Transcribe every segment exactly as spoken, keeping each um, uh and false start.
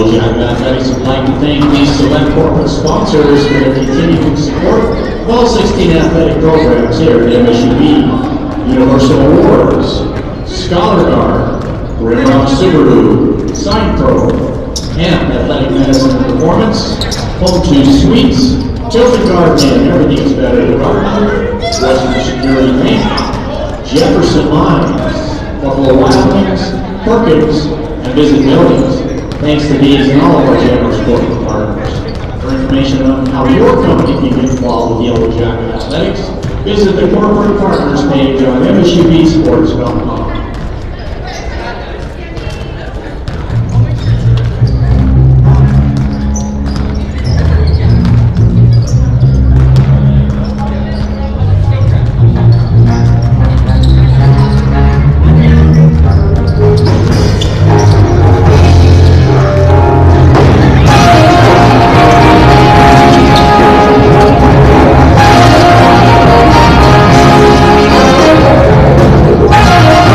Jacket Athletics would like to thank these select corporate sponsors for their continuing support of all sixteen athletic programs here at M S U B. Universal Awards, Scholar Guard, Rimrock Subaru, Sign Pro, Amp Athletic Medicine and Performance, Home two Suites, Tilted Garden, Everything's Better Development, Western Security Bank, Jefferson Mines, Buffalo Wild Wings, Perkins, and Visit Billings. Thanks to these and all of our generous corporate partners. For information on how your company can get involved with Yellow Jacket Athletics, visit the corporate partners page on M S U B sports dot com. Wow.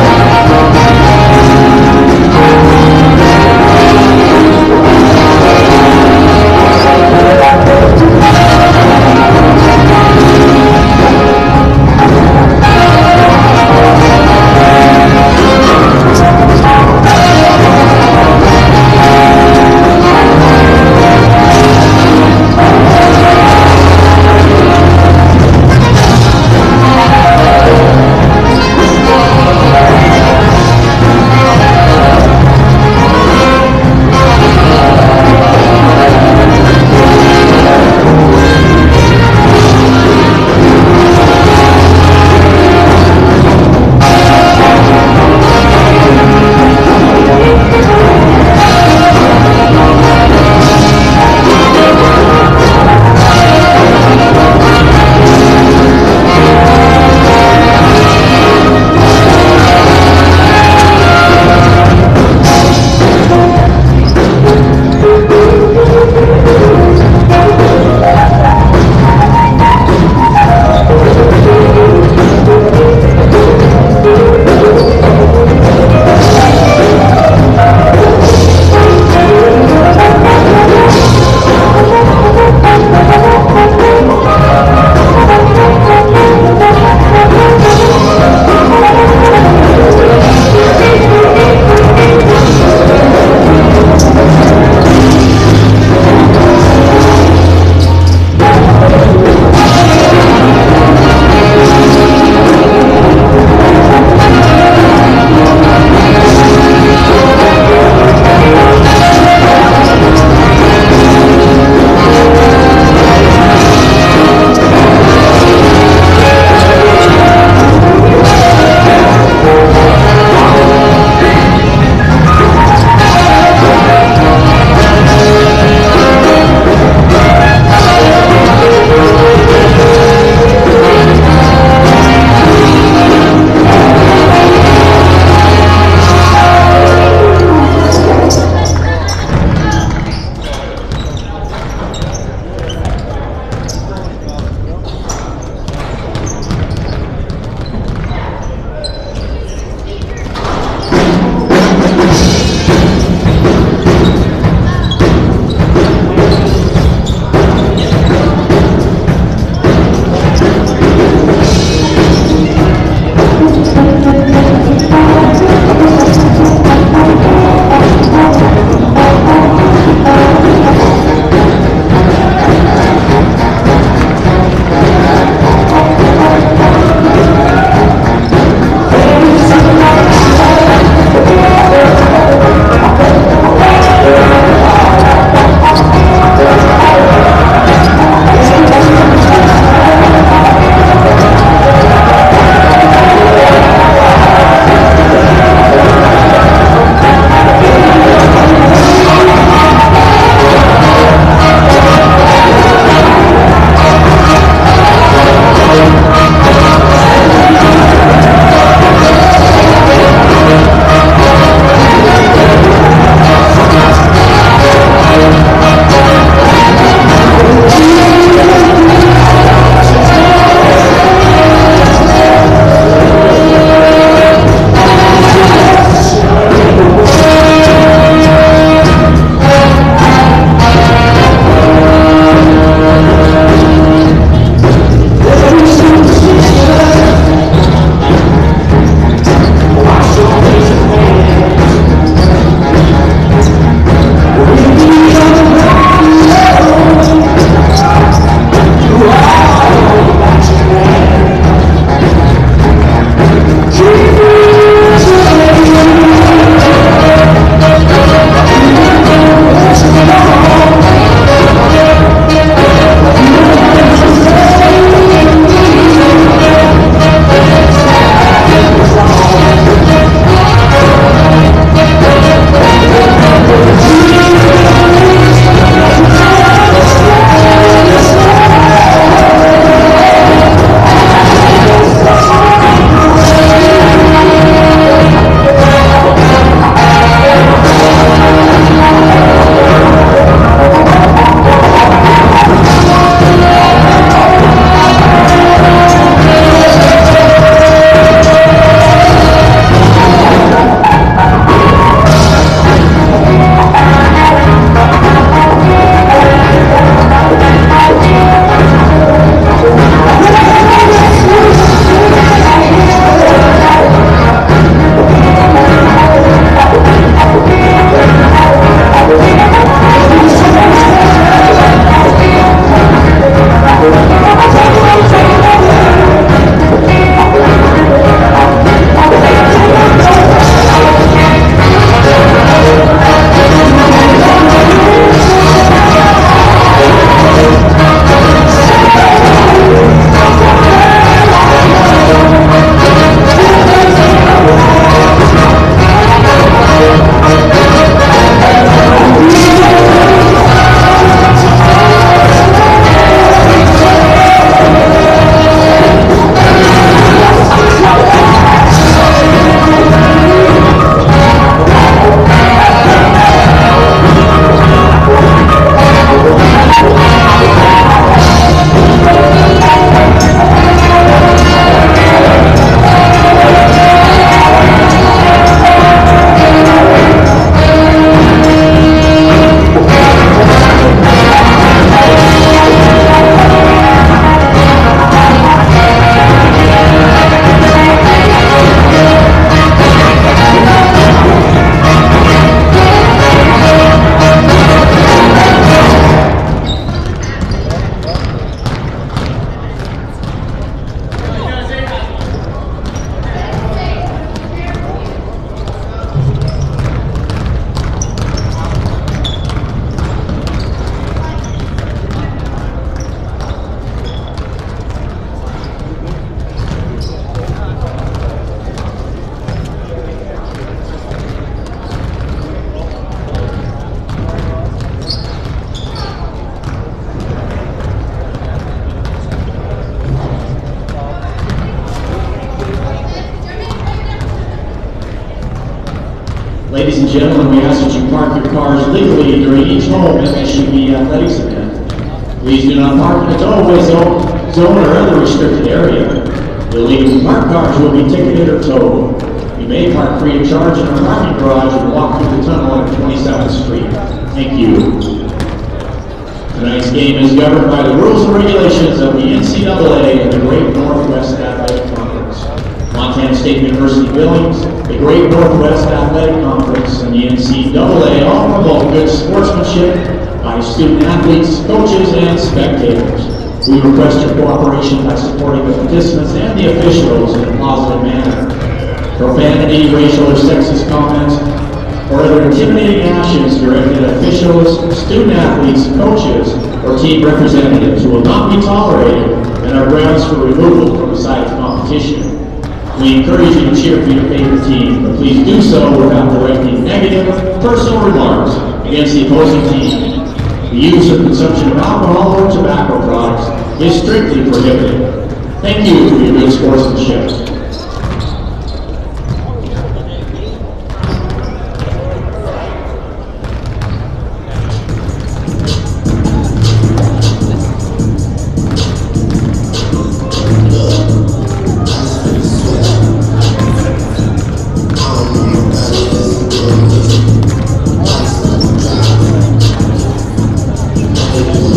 Ladies and gentlemen, we ask that you park your cars legally during each home M S U B athletics event. Please do not park in the tollway zone, zone or other restricted area. Illegally parked cars will be ticketed or towed. You may park free of charge in our parking garage and walk through the tunnel on twenty-seventh street. Thank you. Tonight's game is governed by the rules and regulations of the N C double A and the Great Northwest Athletic Conference. Montana State University Billings, the Great Northwest Athletic Conference, and the N C double A all promote good sportsmanship by student athletes, coaches, and spectators. We request your cooperation by supporting the participants and the officials in a positive manner. Profanity, racial or sexist comments, or other intimidating actions directed at officials, student athletes, coaches, or team representatives will not be tolerated and are grounds for removal from the site of competition. We encourage you to cheer for your favorite team, but please do so without directing negative, personal remarks against the opposing team. The use or consumption of alcohol or tobacco products is strictly prohibited. Thank you for your good sportsmanship.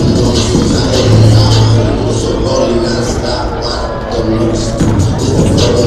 Stop, stop, stop, stop, stop, stop, stop, stop, stop, stop, stop,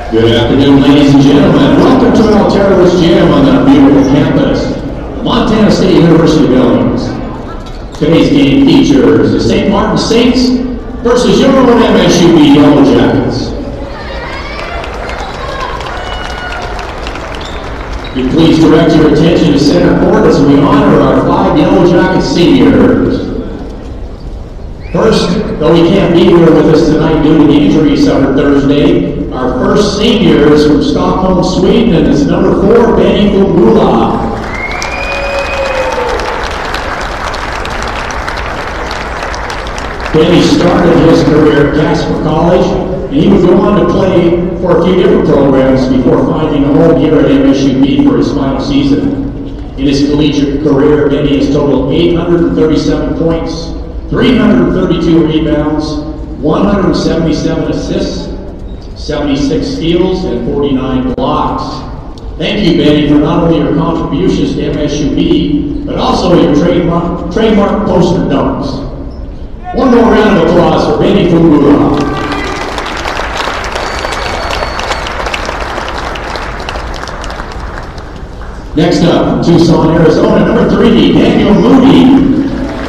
Good afternoon, ladies and gentlemen. Welcome to Altero's Gym on the beautiful campus, Montana State University Billings. Today's game features the Saint Martin Saints versus your own M S U B Yellow Jackets. Be please direct your attention to center court as we honor our five Yellow Jacket seniors. First, though he can't be here with us tonight due to the injury he suffered Thursday, our first senior is from Stockholm, Sweden, and it's number four, Benny Fugula. Benny started his career at Casper College, and he would go on to play for a few different programs before finding a home here at M S U B for his final season. In his collegiate career, Benny has totaled eight hundred thirty-seven points, three hundred thirty-two rebounds, one hundred seventy-seven assists, seventy-six steals, and forty-nine blocks. Thank you, Benny, for not only your contributions to M S U B, but also your trademark, trademark poster dunks. One more round of applause for Benny Fugula. Next up, from Tucson, Arizona, number three, Daniel Moody.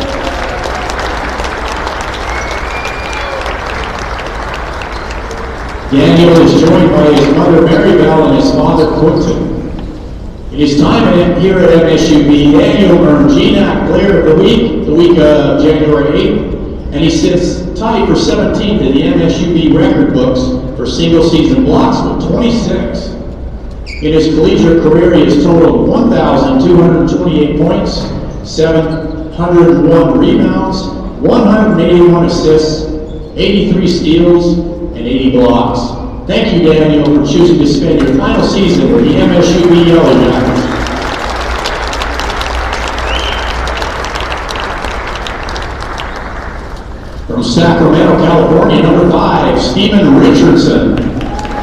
Daniel is joined by his mother, Mary Bell, and his father, Quinton. In his time here at M S U B, Daniel earned G N A C Player of the Week, the week of January eighth, and he sits tied for seventeenth in the M S U B record books for single-season blocks with twenty-six. In his collegiate career, he has totaled one thousand two hundred twenty-eight points, seven hundred one rebounds, one hundred eighty-one assists, eighty-three steals, and eighty blocks. Thank you, Daniel, for choosing to spend your final season with the M S U B Yellow Jackets. From Sacramento, California, number five, Stephen Richardson.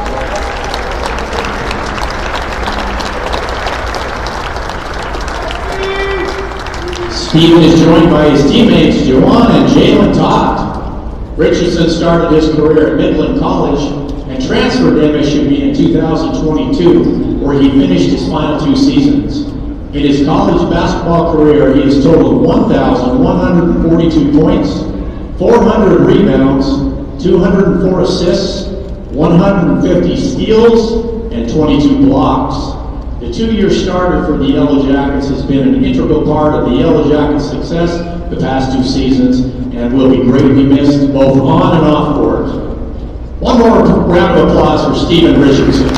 Stephen is joined by his teammates, Joanne and Jalen Todd. Richardson started his career at Midland College and transferred to M S U B in two thousand twenty-two, where he finished his final two seasons. In his college basketball career, he has totaled one thousand one hundred forty-two points, four hundred rebounds, two hundred four assists, one hundred fifty steals, and twenty-two blocks. The two-year starter for the Yellow Jackets has been an integral part of the Yellow Jackets' success the past two seasons and will be greatly missed both on and off court. One more round of applause for Stephen Richardson.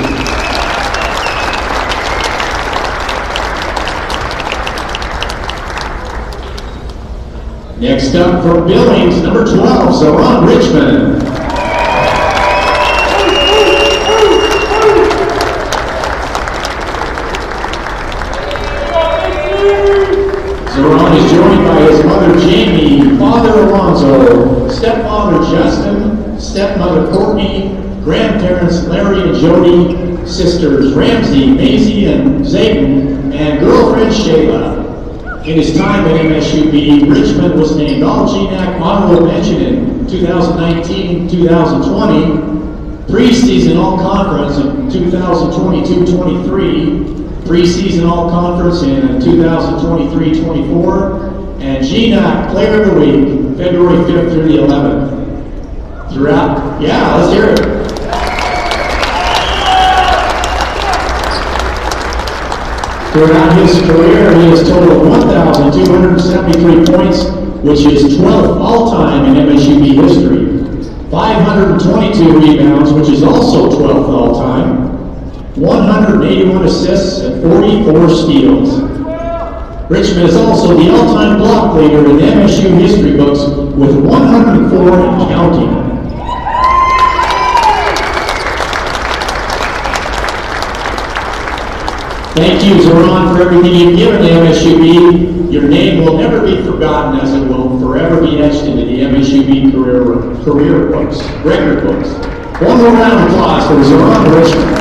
Next up from Billings, number twelve, Zoran Richmond. Zoran is joined by his mother Jamie, father Alonzo, stepfather Justin, stepmother Courtney, grandparents Larry and Jody, sisters Ramsey, Maisie, and Zayden, and girlfriend Shayla. In his time at M S U B, Richmond was named All-G N A C Honorable Mention in two thousand nineteen two thousand twenty, preseason All-Conference in two thousand twenty-two twenty-three, preseason All-Conference in two thousand twenty-three twenty-four, and G N A C Player of the Week, February fifth through the eleventh. Throughout, yeah, let's hear it. Throughout his career, he has totaled one thousand two hundred seventy-three points, which is twelfth all-time in M S U B history, five hundred twenty-two rebounds, which is also twelfth all-time, one hundred eighty-one assists, and forty-four steals. Richmond is also the all-time block leader in M S U history books with one hundred four and counting. Thank you, Zoran, for everything you've given to M S U B. Your name will never be forgotten, as it will forever be etched into the M S U B career, career books, record books. One more round of applause for Zoran Richmond.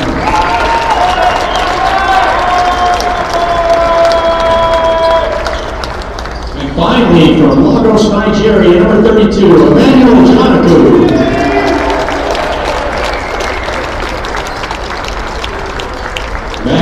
And finally, from Lagos, Nigeria, number thirty-two, Emmanuel Janaku.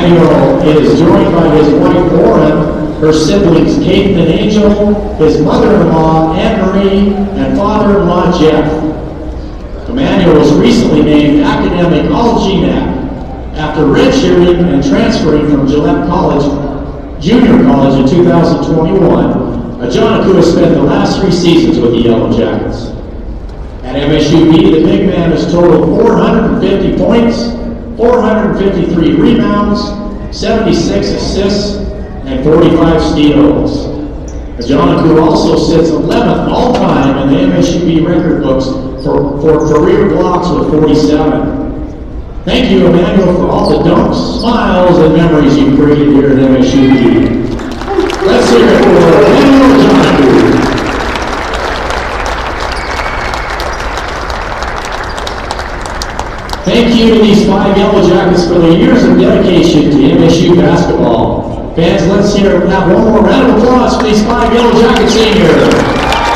Emmanuel is joined by his wife Lauren, her siblings Kate and Angel, his mother-in-law Anne-Marie, and father-in-law Jeff. Emmanuel was recently named Academic All-G N A C after redshirting and transferring from Gillette College, Junior College in two thousand twenty-one. Ajanaku has spent the last three seasons with the Yellow Jackets. At M S U B, the big man has totaled four hundred fifty points, four hundred fifty-three rebounds, seventy-six assists, and forty-five steals. Ajanaku also sits eleventh all-time in the M S U B record books for, for career blocks with forty-seven. Thank you, Emmanuel, for all the dunks, smiles, and memories you've created here at M S U B. Let's hear it for Emmanuel Ajanaku. Thank you to these five Yellow Jackets for their years of dedication to M S U basketball. Fans, let's hear have one more round of applause for these five Yellow Jacket seniors.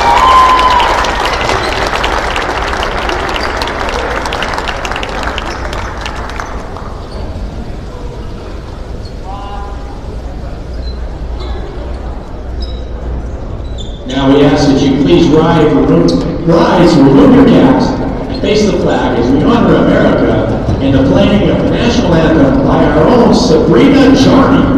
Now we ask that you please rise, remove, rise, remove your caps, and face the flag as we honor America in the playing of the national anthem by our own Sabrina Charney.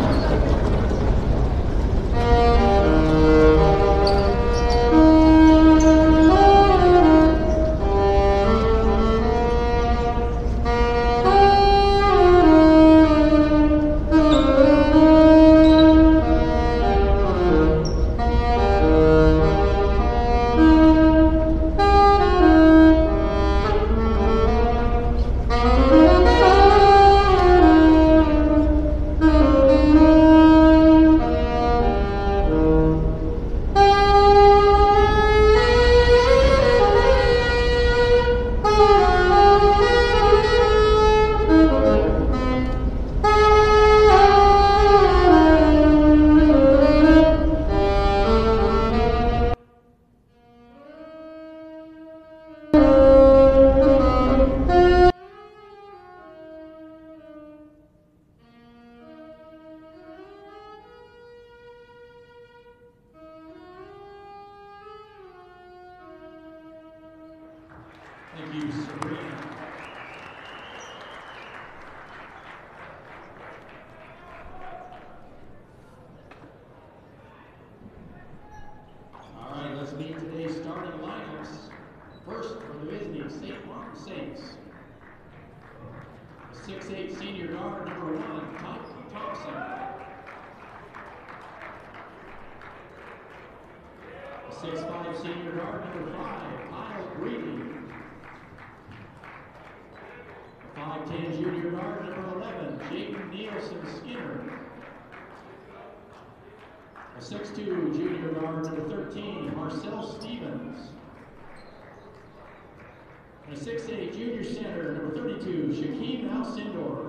Thank you, Sabrina. All right, let's meet today's starting lineups. First, for the visiting Saint Martin Saints. six eight senior guard, number one, Tom Thompson. six five senior guard, number five, Kyle Greeley. five ten junior guard, number eleven, Jaden Nielsen Skinner. A six two junior guard, number thirteen, Marcel Stevens. And a six eight junior center, number thirty-two, Shaquem Alcindor.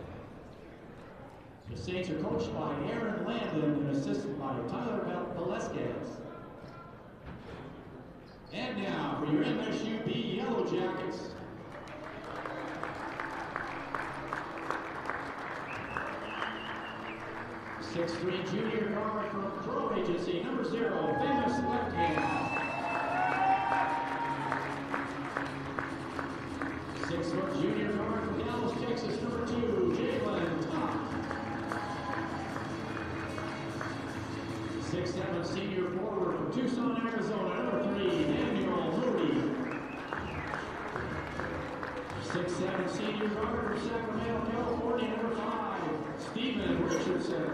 The Saints are coached by Aaron Landon and assisted by Tyler Velasquez. And now for your M S U B Yellow Jackets. six three junior guard from Pro Agency, number zero, famous left hand. six foot junior guard from Dallas, Texas, number two, Jalen Topp. six seven senior forward from Tucson, Arizona, number three, Daniel Moody. six seven senior guard from Sacramento, California, number five, Stephen Richardson.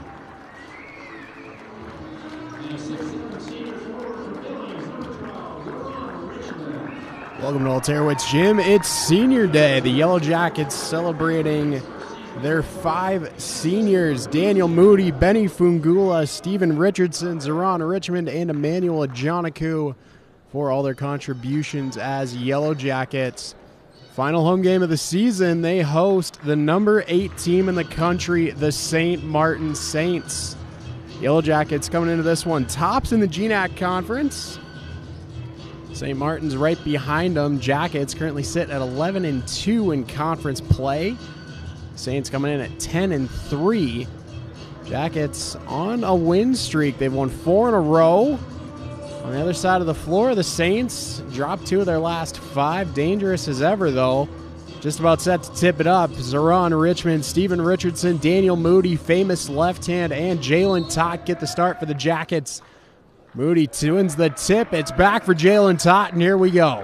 And a six seven senior forward from Billings, number twelve, Zoran Richmond. Welcome to Alterowitz Gym. It's senior day. The Yellow Jackets celebrating their five seniors: Daniel Moody, Benny Fungula, Stephen Richardson, Zoran Richmond, and Emmanuel Ajanaku for all their contributions as Yellow Jackets. Final home game of the season, they host the number eight team in the country, the Saint Martin Saints. Yellow Jackets coming into this one tops in the G N A C Conference. Saint Martin's right behind them. Jackets currently sit at eleven and two in conference play. Saints coming in at ten and three. Jackets on a win streak. They've won four in a row. On the other side of the floor, the Saints dropped two of their last five. Dangerous as ever, though. Just about set to tip it up. Zeron Richmond, Stephen Richardson, Daniel Moody, famous left hand, and Jalen Tott get the start for the Jackets. Moody wins the tip. It's back for Jalen Tott, and here we go.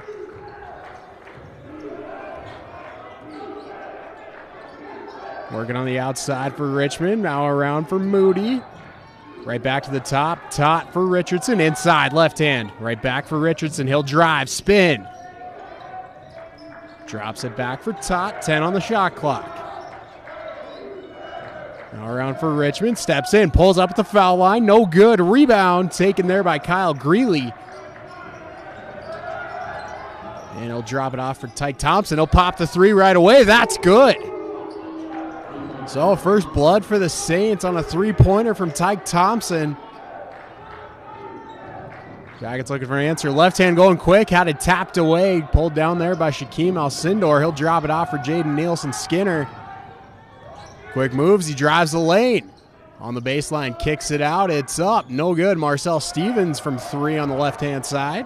Working on the outside for Richmond. Now around for Moody. Right back to the top. Tott for Richardson. Inside, left hand. Right back for Richardson. He'll drive, spin. Drops it back for Tott. ten on the shot clock. Now around for Richmond. Steps in. Pulls up at the foul line. No good. Rebound taken there by Kyle Greeley. And he'll drop it off for Tyke Thompson. He'll pop the three right away. That's good. So first blood for the Saints on a three-pointer from Tyke Thompson. Jackets looking for an answer. Left hand going quick. Had it tapped away. Pulled down there by Shaquem Alcindor. He'll drop it off for Jaden Nielsen-Skinner. Quick moves. He drives the lane. On the baseline, kicks it out. It's up. No good. Marcel Stevens from three on the left-hand side.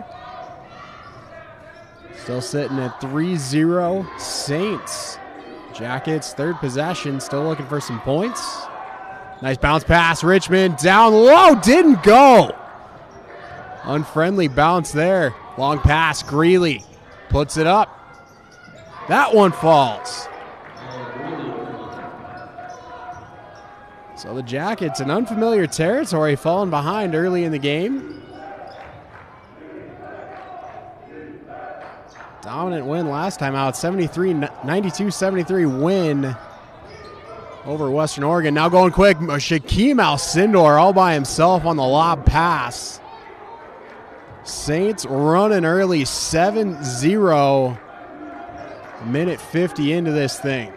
Still sitting at three zero Saints. Jackets, third possession, still looking for some points. Nice bounce pass, Richmond down low, didn't go. Unfriendly bounce there. Long pass, Greeley puts it up. That one falls. So the Jackets in unfamiliar territory, falling behind early in the game. Dominant win last time out, seventy-three ninety-two seventy-three win over Western Oregon. Now going quick, Shaquem Alcindor all by himself on the lob pass. Saints running early, seven zero, minute fifty into this thing.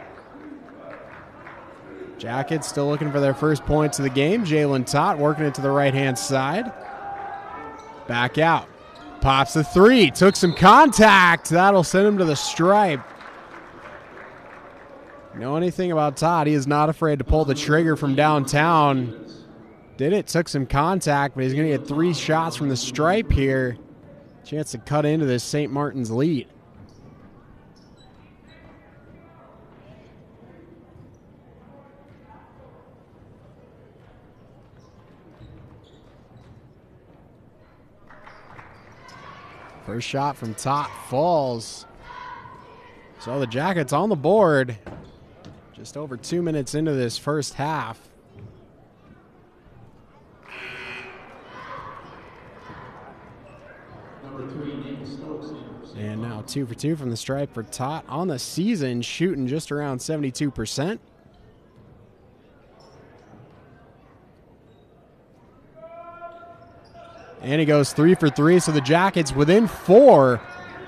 Jackets still looking for their first points of the game. Jalen Tott working it to the right-hand side. Back out. Pops the three, took some contact. That'll send him to the stripe. Know anything about Todd? He is not afraid to pull the trigger from downtown. Did it, took some contact, but he's going to get three shots from the stripe here. Chance to cut into this Saint Martin's lead. First shot from Tott falls. So the Jackets on the board. Just over two minutes into this first half. And now two for two from the stripe for Tott on the season, shooting just around seventy-two percent. And he goes three for three, so the Jackets within four.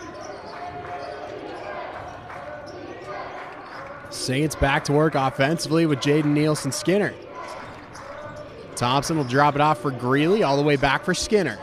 Saints back to work offensively with Jaden Nielsen-Skinner. Thompson will drop it off for Greeley, all the way back for Skinner.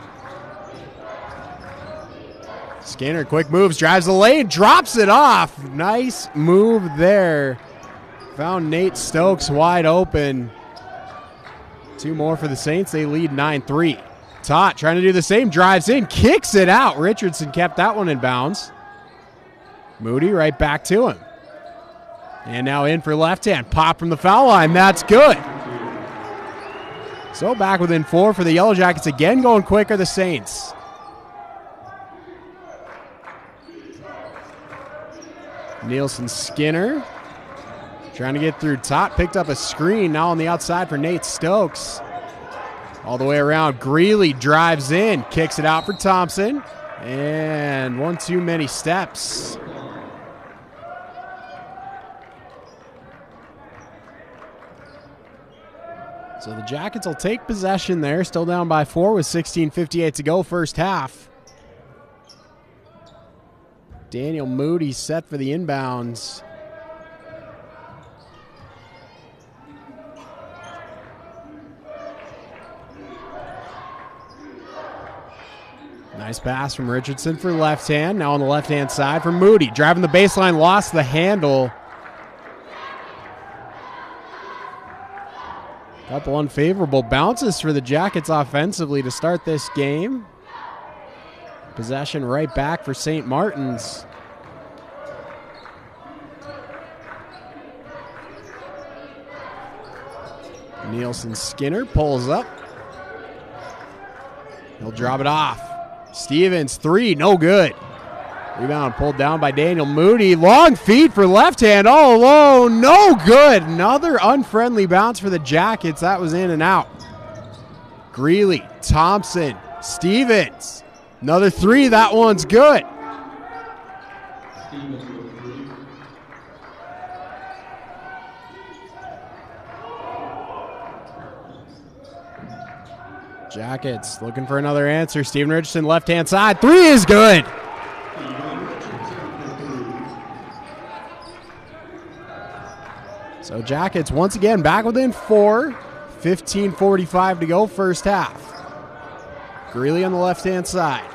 Skinner, quick moves, drives the lane, drops it off. Nice move there. Found Nate Stokes wide open. Two more for the Saints. They lead nine three. Tott trying to do the same, drives in, kicks it out. Richardson kept that one in bounds. Moody right back to him. And now in for left hand. Pop from the foul line. That's good. So back within four for the Yellow Jackets again, going quick are the Saints. Nielsen-Skinner trying to get through Tott. Picked up a screen now on the outside for Nate Stokes. All the way around, Greeley drives in, kicks it out for Thompson, and one too many steps. So the Jackets will take possession there, still down by four with sixteen fifty-eight to go first half. Daniel Moody set for the inbounds. Nice pass from Richardson for left hand. Now on the left-hand side for Moody. Driving the baseline, lost the handle. Couple unfavorable bounces for the Jackets offensively to start this game. Possession right back for Saint Martin's. Nielsen Skinner pulls up. He'll drop it off. Stevens, three, no good. Rebound pulled down by Daniel Moody. Long feed for left hand all alone, no good. Another unfriendly bounce for the Jackets. That was in and out. Greeley, Thompson, Stevens. Another three, that one's good. Jackets looking for another answer. Steven Richardson, left-hand side. Three is good. So Jackets once again back within four. fifteen forty-five to go, first half. Greeley on the left-hand side.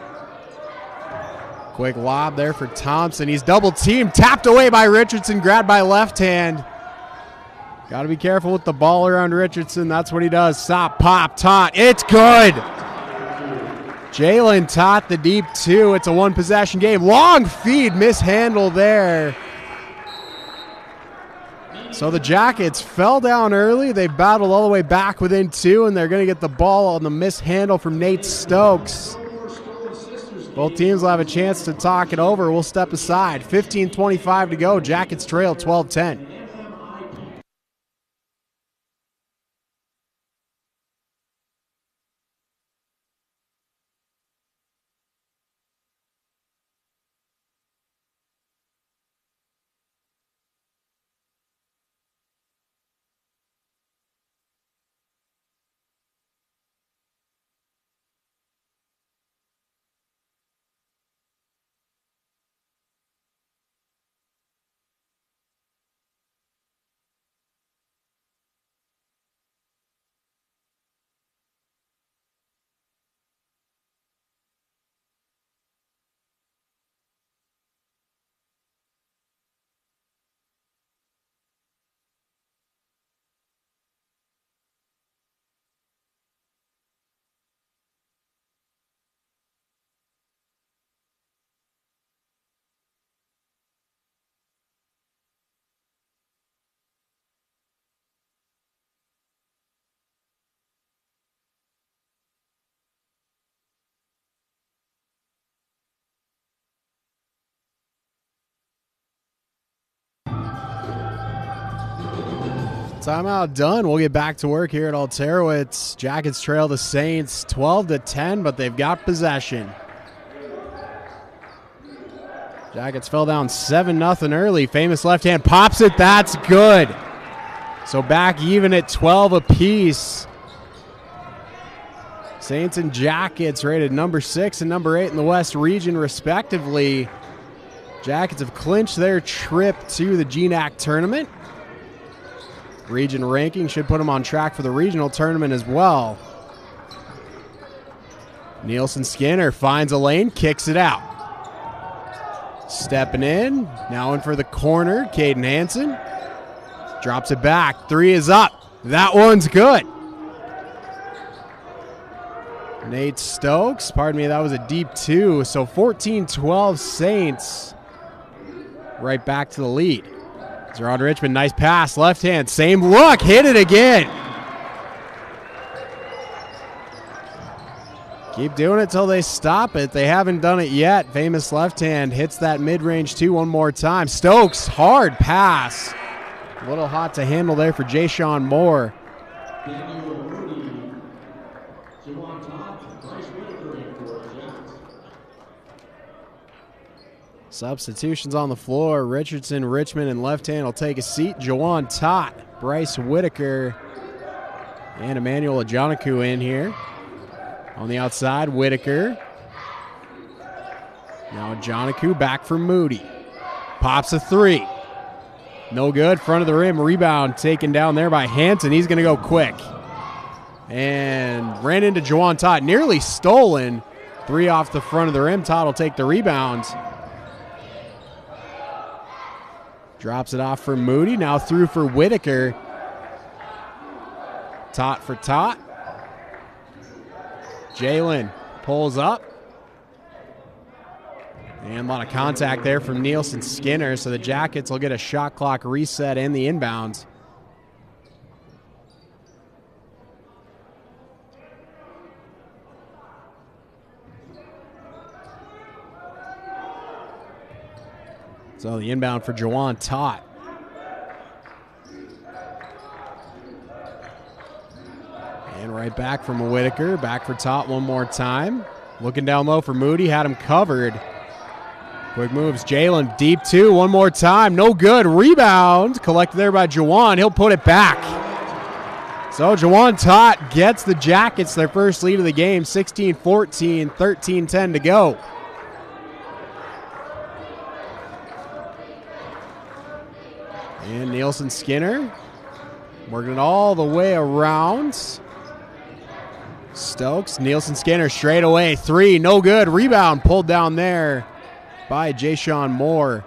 Quick lob there for Thompson. He's double-teamed, tapped away by Richardson, grabbed by left hand. Got to be careful with the ball around Richardson. That's what he does. Stop, pop, Tot. It's good. Jalen Tot, the deep two. It's a one-possession game. Long feed, mishandle there. So the Jackets fell down early. They battled all the way back within two, and they're going to get the ball on the mishandle from Nate Stokes. Both teams will have a chance to talk it over. We'll step aside. fifteen twenty-five to go. Jackets trail twelve ten. Timeout done. We'll get back to work here at Alterowitz. Jackets trail the Saints twelve to ten, but they've got possession. Jackets fell down seven nothing early. Famous left hand pops it. That's good. So back even at twelve apiece. Saints and Jackets rated number six and number eight in the West region, respectively. Jackets have clinched their trip to the G N A C tournament. Region ranking should put them on track for the regional tournament as well. Nielsen Skinner finds a lane, kicks it out. Stepping in, now in for the corner, Caden Hansen. Drops it back, three is up. That one's good. Nate Stokes, pardon me, that was a deep two. So fourteen twelve Saints right back to the lead. Zerard Richmond, nice pass, left hand, same look, hit it again. Keep doing it till they stop it. They haven't done it yet. Famous left hand hits that mid-range two one more time. Stokes, hard pass. A little hot to handle there for Jay Sean Moore. Substitutions on the floor. Richardson, Richmond, and left hand will take a seat. Jawan Tot, Bryce Whitaker, and Emmanuel Ajanaku in here. On the outside, Whitaker. Now Ajanaku back for Moody. Pops a three. No good. Front of the rim. Rebound taken down there by Hanson. He's going to go quick. And ran into Jawan Tot. Nearly stolen. Three off the front of the rim. Tot will take the rebound. Drops it off for Moody. Now through for Whitaker. Tot for Tot. Jalen pulls up. And a lot of contact there from Nielsen Skinner, so the Jackets will get a shot clock reset and the inbounds. So the inbound for Jawan Tot. And right back from Whitaker. Back for Tot one more time. Looking down low for Moody. Had him covered. Quick moves. Jalen deep two. One more time. No good. Rebound. Collected there by Jawan. He'll put it back. So Jawan Tot gets the Jackets their first lead of the game. sixteen fourteen. thirteen ten to go. And Nielsen Skinner working it all the way around. Stokes, Nielsen Skinner straight away. Three, no good. Rebound pulled down there by Jaysean Moore.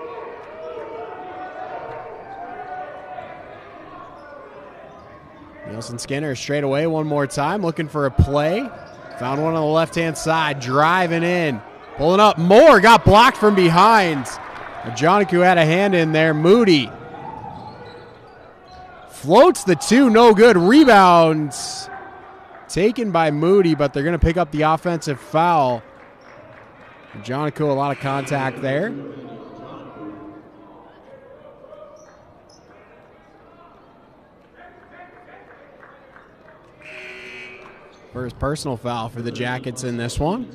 Nielsen Skinner straight away one more time. Looking for a play. Found one on the left-hand side. Driving in. Pulling up. Moore got blocked from behind. Ajanaku had a hand in there. Moody floats the two, no good. Rebound taken by Moody, but they're going to pick up the offensive foul. Ajanaku, a lot of contact there. First personal foul for the Jackets in this one.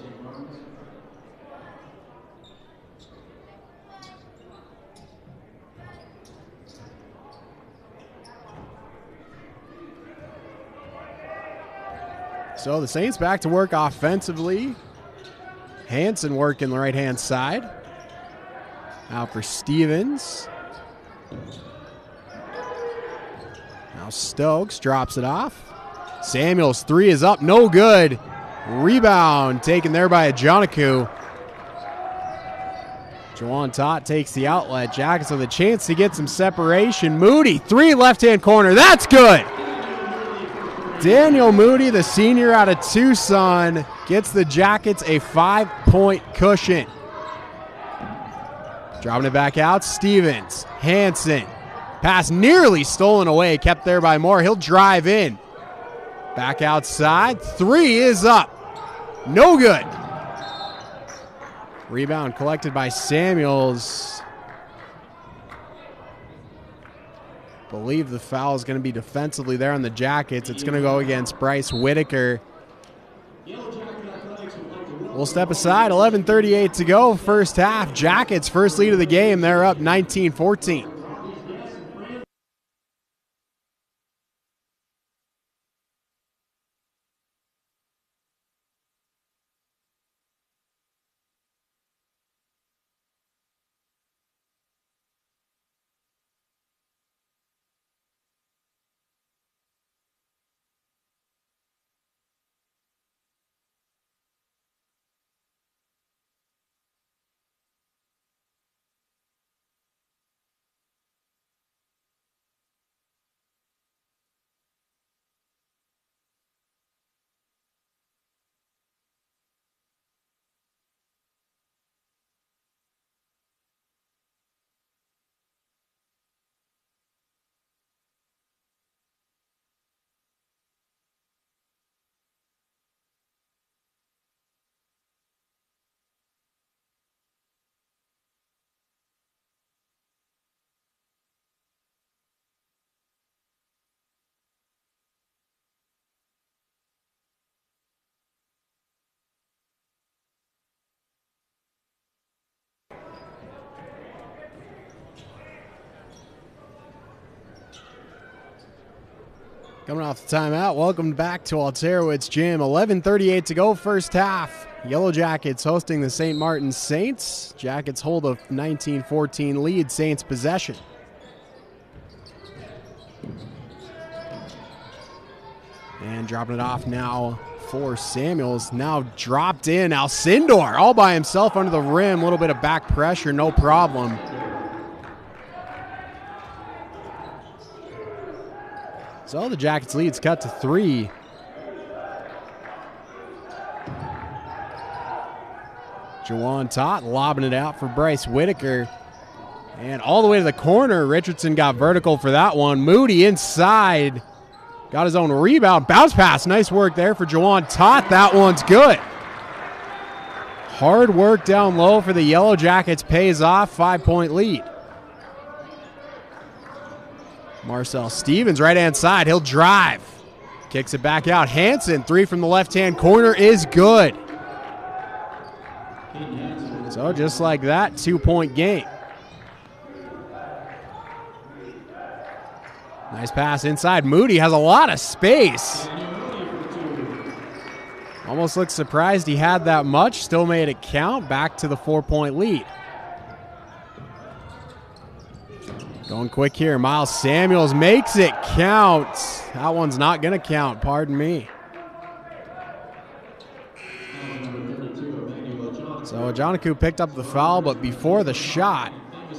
So the Saints back to work offensively. Hansen working the right-hand side. Out for Stevens. Now Stokes drops it off. Samuels, three is up, no good. Rebound taken there by Ajanaku. Jawan Tot takes the outlet. Jackets with a chance to get some separation. Moody, three left-hand corner, that's good. Daniel Moody, the senior out of Tucson, gets the Jackets a five-point cushion. Dropping it back out, Stevens, Hansen. Pass nearly stolen away, kept there by Moore. He'll drive in. Back outside, three is up. No good. Rebound collected by Samuels. Believe the foul is going to be defensively there on the Jackets. It's going to go against Bryce Whitaker. We'll step aside. eleven thirty-eight to go. First half. Jackets first lead of the game. They're up nineteen fourteen. Coming off the timeout, welcome back to Alterowitz Gym. eleven thirty-eight to go, first half. Yellow Jackets hosting the Saint Martin Saints. Jackets hold a nineteen fourteen lead, Saints possession. And dropping it off now for Samuels. Now dropped in, Alcindor all by himself under the rim. A little bit of back pressure, no problem. So the Jackets lead's cut to three. Juwan Tott lobbing it out for Bryce Whitaker. And all the way to the corner. Richardson got vertical for that one. Moody inside. Got his own rebound. Bounce pass. Nice work there for Juwan Tott. That one's good. Hard work down low for the Yellow Jackets pays off. Five-point lead. Marcel Stevens, right-hand side. He'll drive. Kicks it back out. Hansen, three from the left-hand corner is good. So just like that, two-point game. Nice pass inside. Moody has a lot of space. Almost looks surprised he had that much. Still made it count. Back to the four-point lead. Going quick here. Miles Samuels makes it count. That one's not going to count. Pardon me. So Joniku picked up the foul, but before the shot.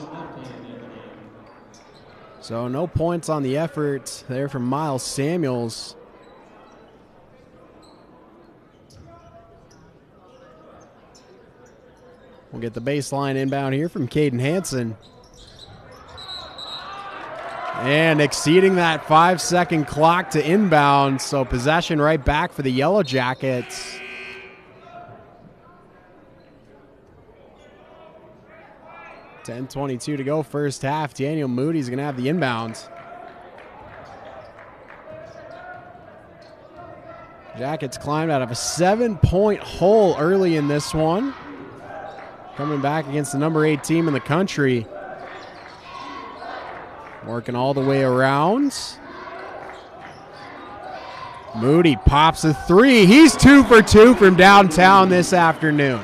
So no points on the effort there from Miles Samuels. We'll get the baseline inbound here from Caden Hansen. And exceeding that five-second clock to inbound, so possession right back for the Yellow Jackets. ten twenty-two to go first half. Daniel Moody's going to have the inbound. Jackets climbed out of a seven-point hole early in this one. Coming back against the number eight team in the country. Working all the way around. Moody pops a three. He's two for two from downtown this afternoon.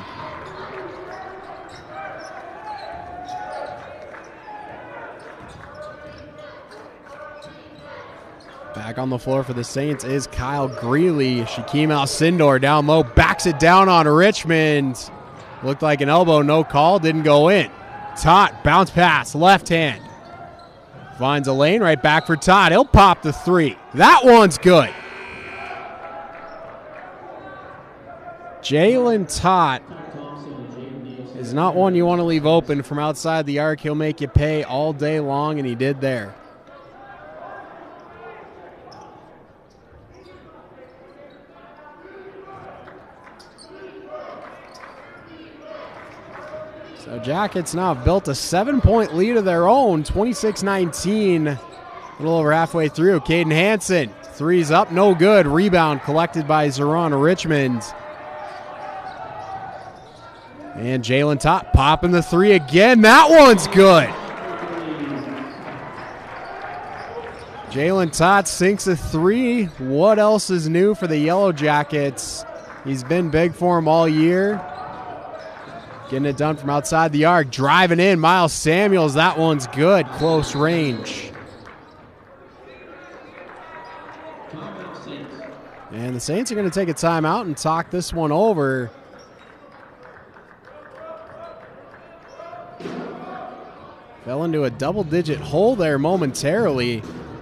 Back on the floor for the Saints is Kyle Greeley. Shaquem Alcindor down low, backs it down on Richmond. Looked like an elbow, no call, didn't go in. Tott, bounce pass, left hand. Finds a lane, right back for Tott. He'll pop the three. That one's good. Jalen Tott is not one you want to leave open from outside the arc. He'll make you pay all day long, and he did there. So Jackets now have built a seven-point lead of their own, twenty-six nineteen, a little over halfway through. Caden Hansen, three's up, no good. Rebound collected by Zeron Richmond. And Jalen Tott popping the three again. That one's good. Jalen Tott sinks a three. What else is new for the Yellow Jackets? He's been big for him all year. Getting it done from outside the arc. Driving in, Miles Samuels. That one's good. Close range. And the Saints are going to take a timeout and talk this one over. Fell into a double-digit hole there momentarily.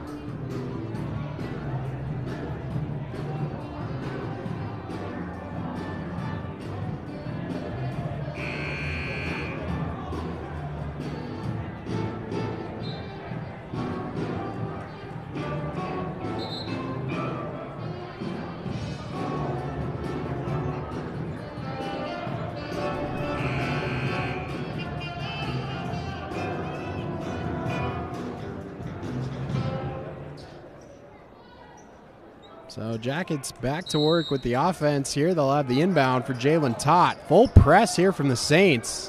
So Jackets back to work with the offense here. They'll have the inbound for Jalen Tott. Full press here from the Saints.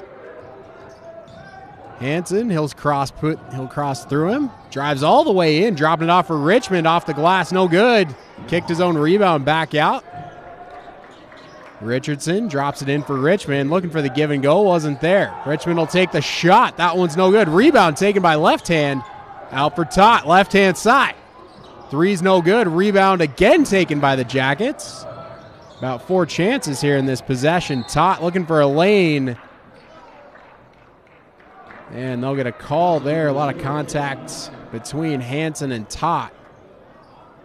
Hansen, he'll cross put, he'll cross through him. Drives all the way in, dropping it off for Richmond off the glass. No good. Kicked his own rebound back out. Richardson drops it in for Richmond. Looking for the give and go, wasn't there. Richmond will take the shot. That one's no good. Rebound taken by left hand. Out for Tott, left hand side. Three's no good. Rebound again taken by the Jackets. About four chances here in this possession. Tott looking for a lane. And they'll get a call there. A lot of contact between Hansen and Tott.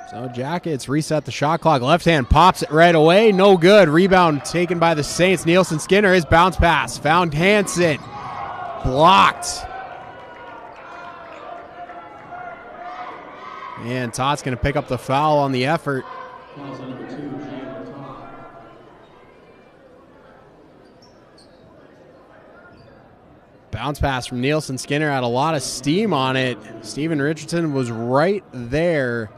So Jackets reset the shot clock. Left hand pops it right away. No good. Rebound taken by the Saints. Nielsen Skinner, his bounce pass. Found Hansen. Blocked. And Todd's going to pick up the foul on the effort. Bounce pass from Nielsen Skinner had a lot of steam on it. Steven Richardson was right there.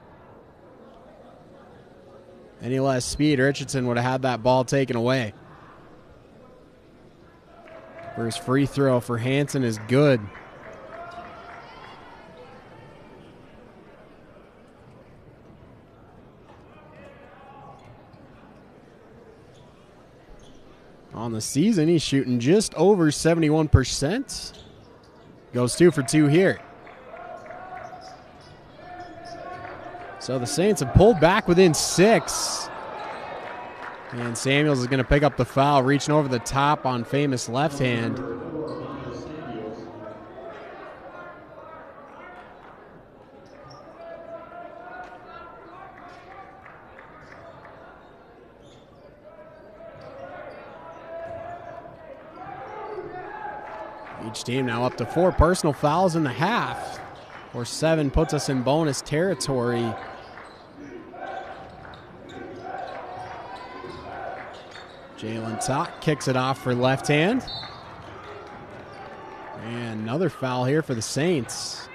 Any less speed, Richardson would have had that ball taken away. First free throw for Hansen is good. On the season, he's shooting just over seventy-one percent. Goes two for two here. So the Saints have pulled back within six. And Samuels is going to pick up the foul, reaching over the top on famous left hand. Each team now up to four personal fouls in the half, or seven puts us in bonus territory. Jalen Tott kicks it off for left hand. And another foul here for the Saints.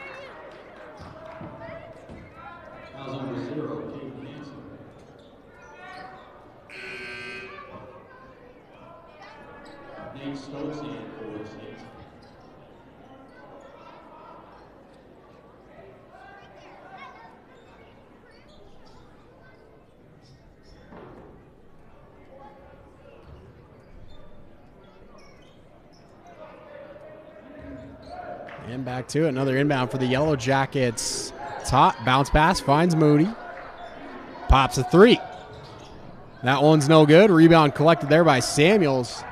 And back to it. Another inbound for the Yellow Jackets. Top bounce pass finds Moody. Pops a three. That one's no good. Rebound collected there by Samuels.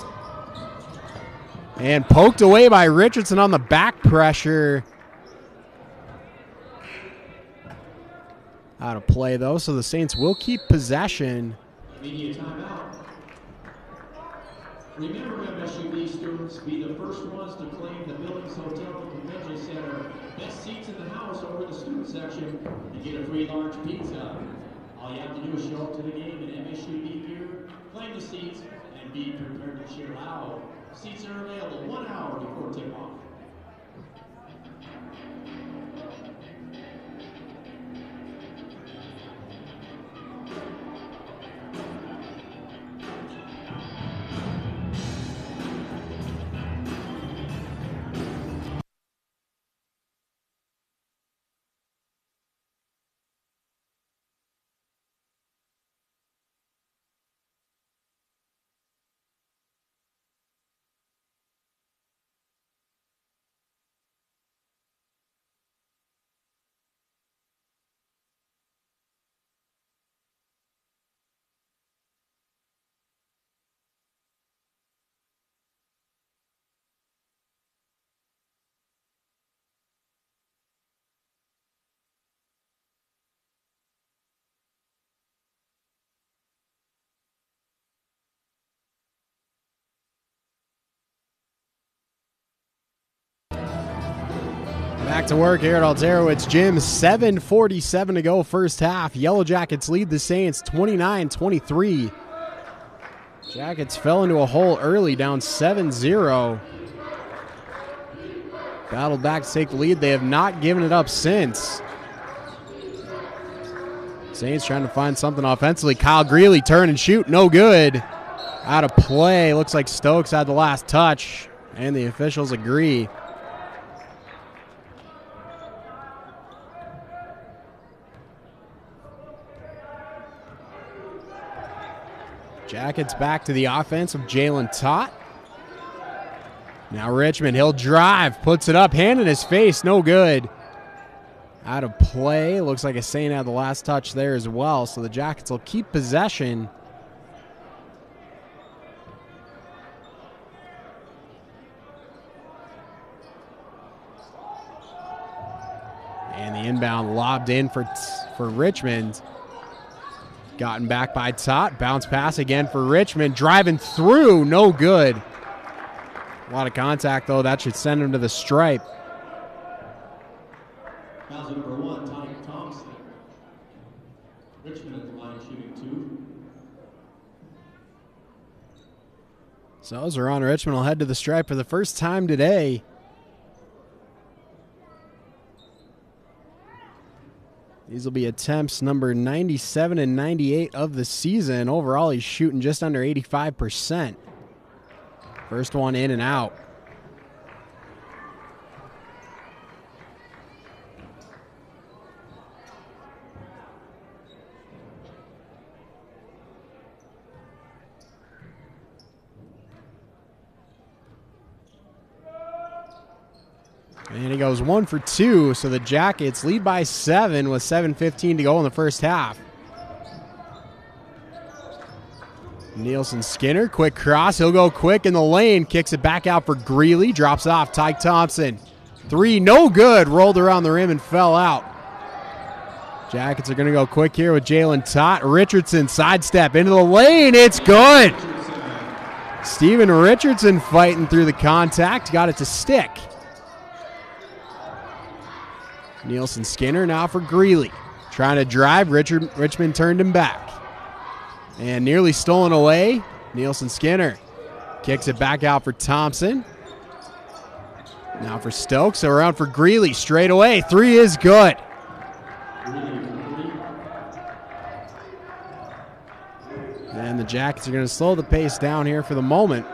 And poked away by Richardson on the back pressure. Out of play though, so the Saints will keep possession. Immediate timeout. Remember, M S U B students, be the first ones to claim the Billings Hotel and Convention Center best seats in the house over the student section and get a free large pizza. All you have to do is show up to the game in M S U B gear, claim the seats, and be prepared to cheer loud. Seats are available one hour before tip-off. Back to work here at Alterowitz Gym. seven forty-seven to go first half. Yellow Jackets lead the Saints twenty-nine twenty-three. Jackets fell into a hole early, down seven zero. Battled back to take the lead. They have not given it up since. Saints trying to find something offensively. Kyle Greeley turn and shoot. No good. Out of play. Looks like Stokes had the last touch, and the officials agree. Jackets back to the offense of Jalen Tott. Now Richmond, he'll drive, puts it up, hand in his face, no good. Out of play. Looks like a Saint had the last touch there as well, so the Jackets will keep possession. And the inbound lobbed in for, for Richmond. Gotten back by Tot. Bounce pass again for Richmond. Driving through. No good. A lot of contact, though. That should send him to the stripe. Foul number one, Tyke Thompson. Richmond at the line shooting two. So Zeron Richmond will head to the stripe for the first time today. These will be attempts number ninety-seven and ninety-eight of the season. Overall, he's shooting just under eighty-five percent. First one in and out. And he goes one for two, so the Jackets lead by seven with seven fifteen to go in the first half. Nielsen Skinner, quick cross. He'll go quick in the lane. Kicks it back out for Greeley. Drops off Tyke Thompson. Three, no good. Rolled around the rim and fell out. Jackets are going to go quick here with Jalen Tot. Richardson sidestep into the lane. It's good. Steven Richardson fighting through the contact. Got it to stick. Nielsen Skinner now for Greeley. Trying to drive. Richard, Richmond turned him back. And nearly stolen away. Nielsen Skinner kicks it back out for Thompson. Now for Stokes. So around for Greeley. Straight away. Three is good. And the Jackets are going to slow the pace down here for the moment.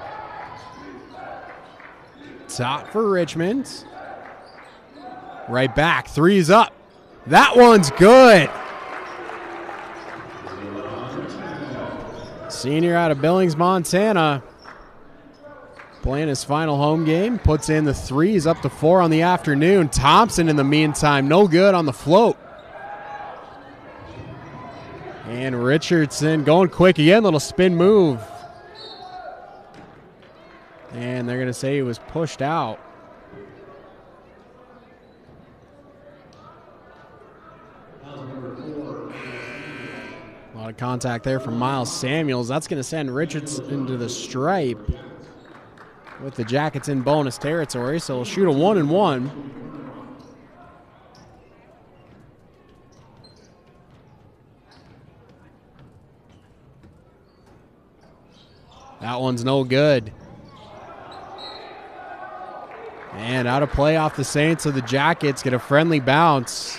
Tot for Richmond. Right back. Three's up. That one's good. Senior out of Billings, Montana. Playing his final home game. Puts in the threes up to four on the afternoon. Thompson in the meantime, no good on the float. And Richardson going quick again. Little spin move. And they're going to say he was pushed out. A lot of contact there from Miles Samuels. That's going to send Richardson to the stripe with the Jackets in bonus territory. So we'll shoot a one and one. That one's no good. And out of play off the Saints, so the Jackets get a friendly bounce.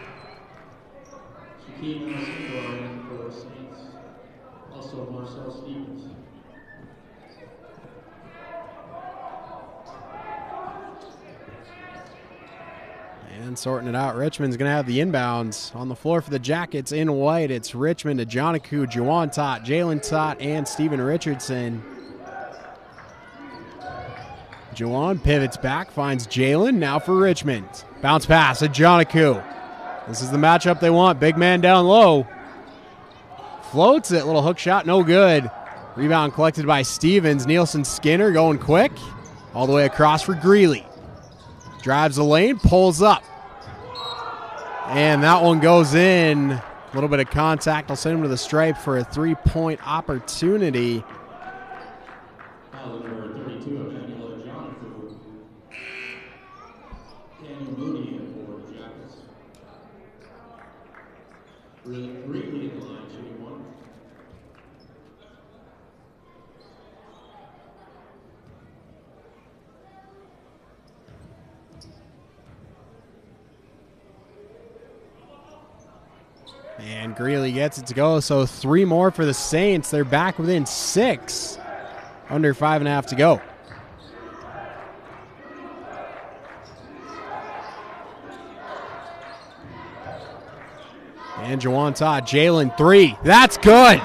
And sorting it out, Richmond's going to have the inbounds. On the floor for the Jackets in white, it's Richmond to Joniku, Juwan Tot, Jalen Tot, and Steven Richardson. Juwan pivots back, finds Jalen, now for Richmond. Bounce pass to Joniku. This is the matchup they want, big man down low. Floats it, little hook shot, no good. Rebound collected by Stevens. Nielsen Skinner going quick. All the way across for Greeley. Drives the lane, pulls up. And that one goes in. A little bit of contact. I'll send him to the stripe for a three-point opportunity. Foul number thirty-two of Daniel Joniku. Daniel Mooney for the Jackets. Greeley in the line, shooting one. And Greeley gets it to go, so three more for the Saints. They're back within six. Under five and a half to go. And Juwan Tot, Jalen three. That's good.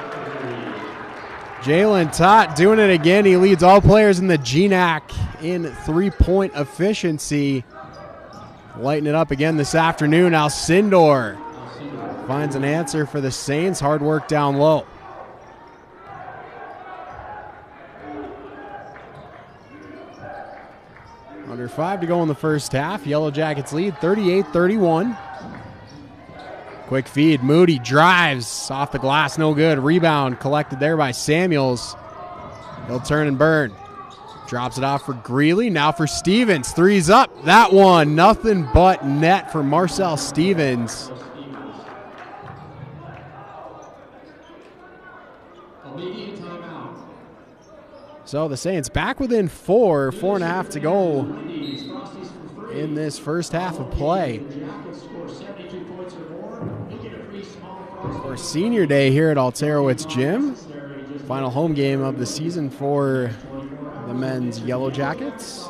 Jalen Tot doing it again. He leads all players in the G N A C in three-point efficiency. Lighting it up again this afternoon. Alcindor finds an answer for the Saints. Hard work down low. Under five to go in the first half. Yellow Jackets lead thirty-eight thirty-one. Quick feed. Moody drives off the glass. No good. Rebound collected there by Samuels. He'll turn and burn. Drops it off for Greeley. Now for Stevens. Three's up. That one. Nothing but net for Marcel Stevens. So the Saints back within four. Four and a half to go in this first half of play. For senior day here at Alterowitz Gym. Final home game of the season for the men's Yellow Jackets.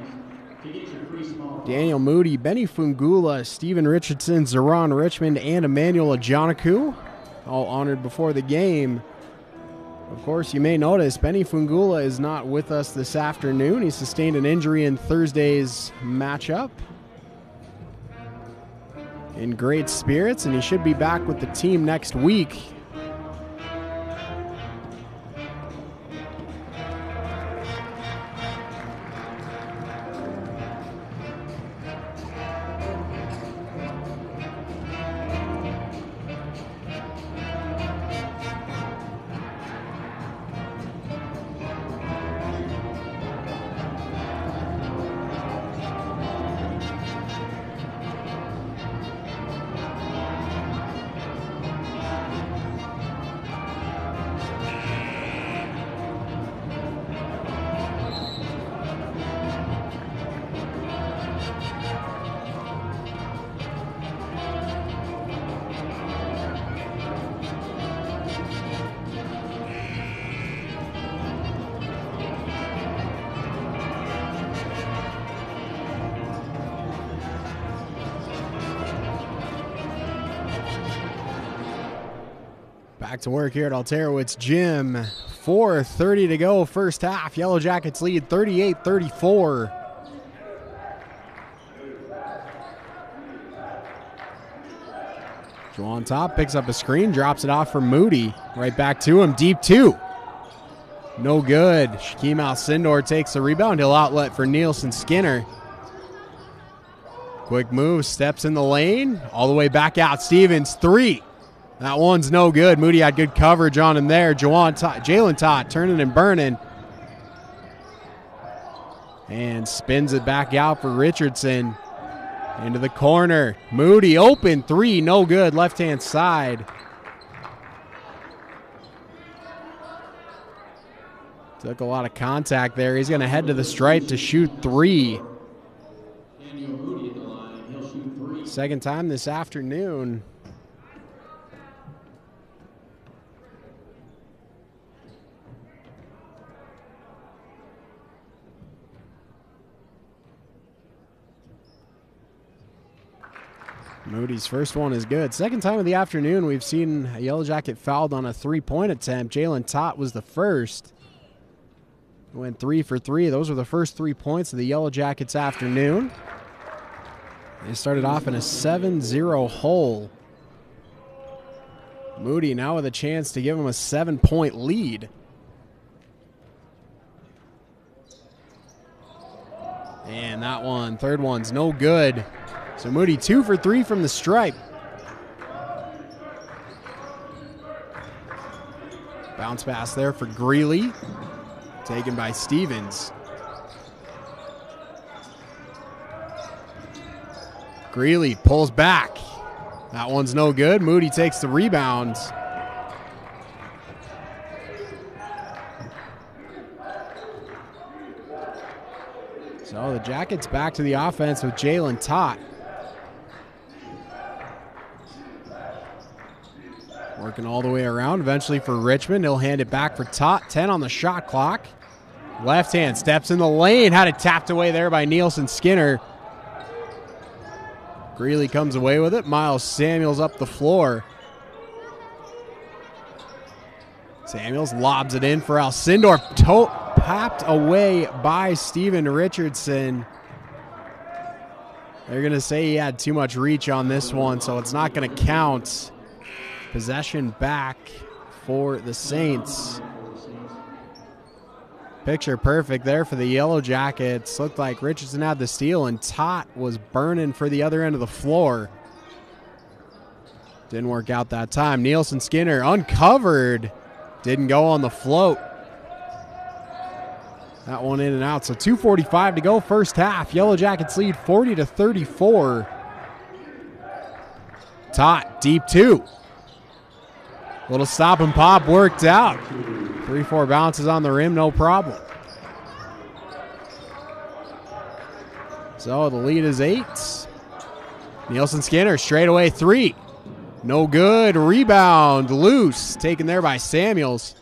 Daniel Moody, Benny Fungula, Stephen Richardson, Zeron Richmond, and Emmanuel Ajanaku, all honored before the game. Of course, you may notice Benny Fungula is not with us this afternoon. He sustained an injury in Thursday's matchup. In great spirits, and he should be back with the team next week. Back to work here at Alterowitz Gym. four thirty to go, first half. Yellow Jackets lead thirty-eight thirty-four. Joe on top, picks up a screen, drops it off for Moody. Right back to him, deep two. No good. Shaquem Alcindor takes the rebound. He'll outlet for Nielsen Skinner. Quick move, steps in the lane. All the way back out, Stevens, three. That one's no good. Moody had good coverage on him there. Jalen Todd turning and burning. And spins it back out for Richardson. Into the corner. Moody open three, no good. Left-hand side. Took a lot of contact there. He's going to head to the stripe to shoot three. Second time this afternoon. Moody's first one is good. Second time of the afternoon, we've seen a Yellow Jacket fouled on a three-point attempt. Jalen Tott was the first. Went three for three. Those were the first three points of the Yellow Jackets afternoon. They started off in a seven zero hole. Moody now with a chance to give him a seven-point lead. And that one, third one's no good. So Moody two for three from the stripe. Bounce pass there for Greeley. Taken by Stevens. Greeley pulls back. That one's no good. Moody takes the rebound. So the Jackets back to the offense with Jalen Tott. Working all the way around. Eventually for Richmond. He'll hand it back for Tott. ten on the shot clock. Left hand steps in the lane. Had it tapped away there by Nielsen Skinner. Greeley comes away with it. Miles Samuels up the floor. Samuels lobs it in for Alcindor. To- tapped away by Stephen Richardson. They're going to say he had too much reach on this one, so it's not going to count. Possession back for the Saints. Picture perfect there for the Yellow Jackets. Looked like Richardson had the steal, and Tott was burning for the other end of the floor. Didn't work out that time. Nielsen Skinner uncovered. Didn't go on the float. That one in and out. So two forty-five to go first half. Yellow Jackets lead forty to thirty-four. Tot, deep two. Little stop and pop worked out. Three, four bounces on the rim, no problem. So the lead is eight. Nielsen Skinner, straightaway three. No good. Rebound, loose. Taken there by Samuels.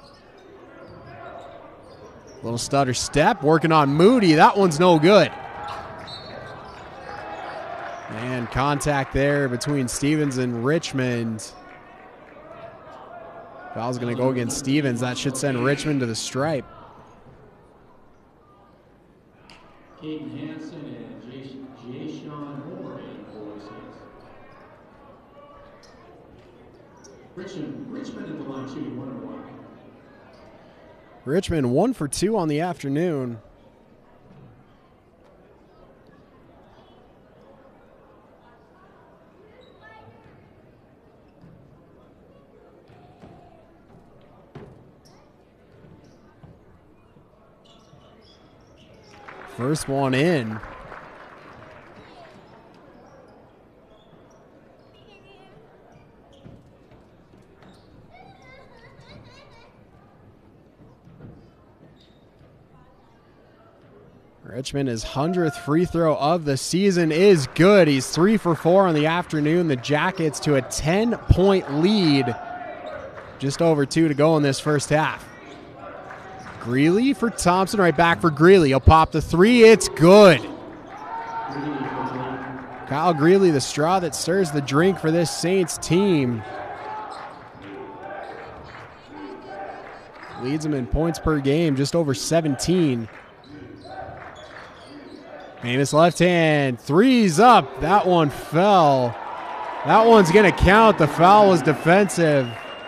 Little stutter step, working on Moody. That one's no good. And contact there between Stevens and Richmond. Foul's going to go against Stevens. That should send Richmond to the stripe. Caden Hansen and Jay-Sean Moore in boys' hands. Richmond, Richmond at the line shooting one and one. Richmond one for two on the afternoon. First one in. Richmond, his hundredth free throw of the season is good. He's three for four on the afternoon. The Jackets to a ten-point lead. Just over two to go in this first half. Greeley for Thompson, right back for Greeley. He'll pop the three. It's good. Kyle Greeley, the straw that stirs the drink for this Saints team. Leads them in points per game, just over seventeen. Famous left hand, three's up. That one fell. That one's going to count. The foul was defensive.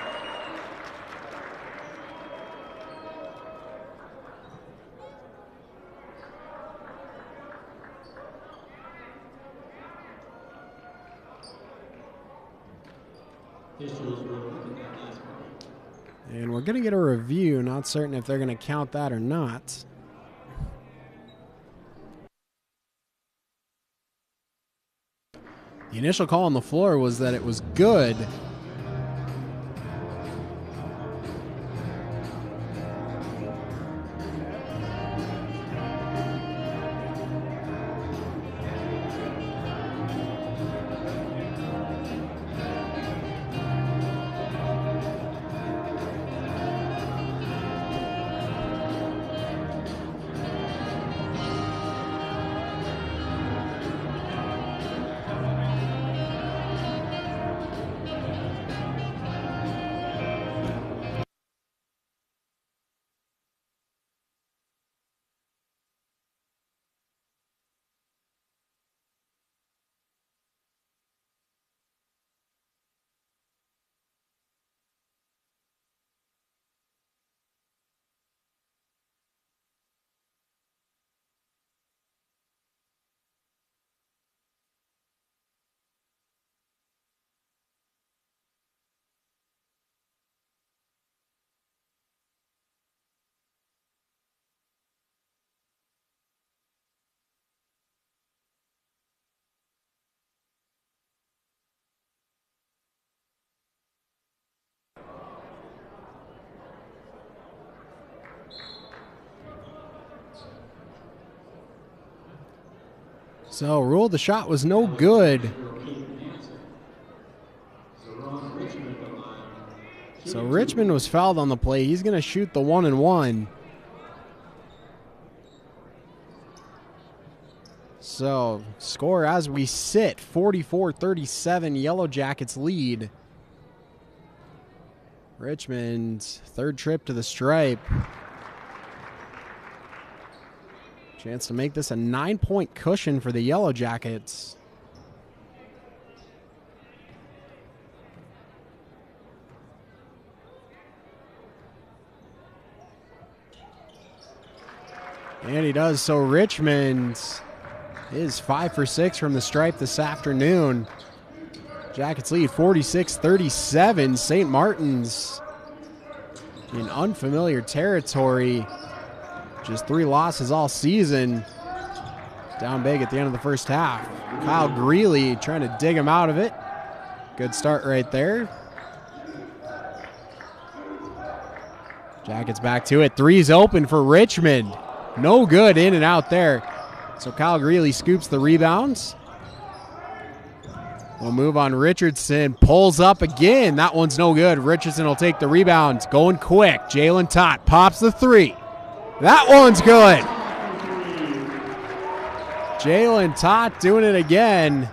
And we're going to get a review. Not certain if they're going to count that or not. The initial call on the floor was that it was good. So, ruled the shot was no good. So, Richmond was fouled on the play. He's going to shoot the one and one. So, score as we sit, forty-four thirty-seven, Yellow Jackets lead. Richmond's third trip to the stripe. Chance to make this a nine-point cushion for the Yellow Jackets. And he does. So Richmond is five for six from the stripe this afternoon. Jackets lead forty-six thirty-seven. Saint Martin's in unfamiliar territory. Just three losses all season. Down big at the end of the first half. Kyle Greeley trying to dig him out of it. Good start right there. Jackets back to it. Three's open for Richmond. No good, in and out there. So Kyle Greeley scoops the rebounds. We'll move on. Richardson pulls up again. That one's no good. Richardson will take the rebound. Going quick. Jalen Tott pops the three. That one's good. Jalen Tott doing it again.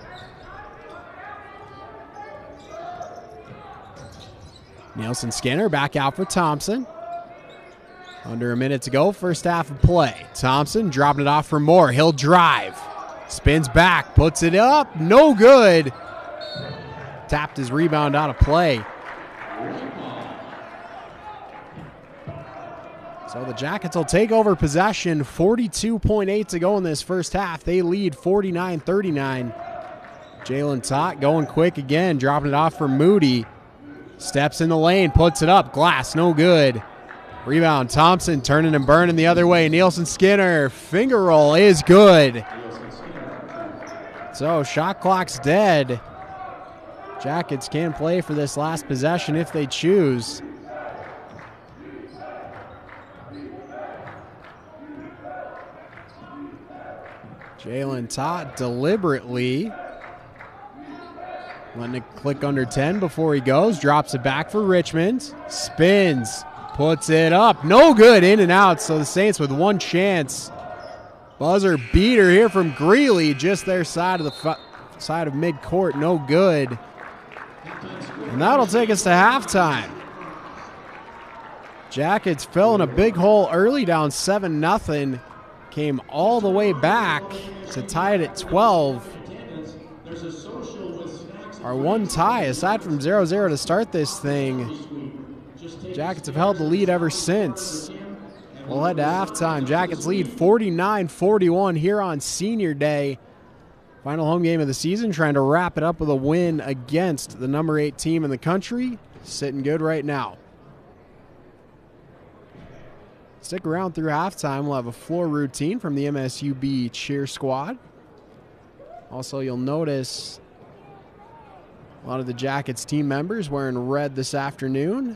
Nielsen Skinner back out for Thompson. Under a minute to go, first half of play. Thompson dropping it off for Moore. He'll drive. Spins back, puts it up. No good. Tapped his rebound out of play. So the Jackets will take over possession. forty-two point eight to go in this first half. They lead forty-nine thirty-nine. Jalen Tott going quick again, dropping it off for Moody. Steps in the lane, puts it up. Glass, no good. Rebound, Thompson turning and burning the other way. Nielsen Skinner, finger roll is good. So shot clock's dead. Jackets can play for this last possession if they choose. Jalen Tott deliberately letting it click under ten before he goes. Drops it back for Richmond. Spins. Puts it up. No good. In and out. So the Saints with one chance. Buzzer beater here from Greeley. Just their side of the side of midcourt. No good. And that'll take us to halftime. Jackets fell in a big hole early, down seven nothing. Came all the way back to tie it at twelve. Our one tie, aside from zero zero to start this thing, Jackets have held the lead ever since. We'll head to halftime. Jackets lead forty-nine forty-one here on Senior Day. Final home game of the season, trying to wrap it up with a win against the number eight team in the country. Sitting good right now. Stick around through halftime. We'll have a floor routine from the M S U B cheer squad. Also, you'll notice a lot of the Jackets team members wearing red this afternoon.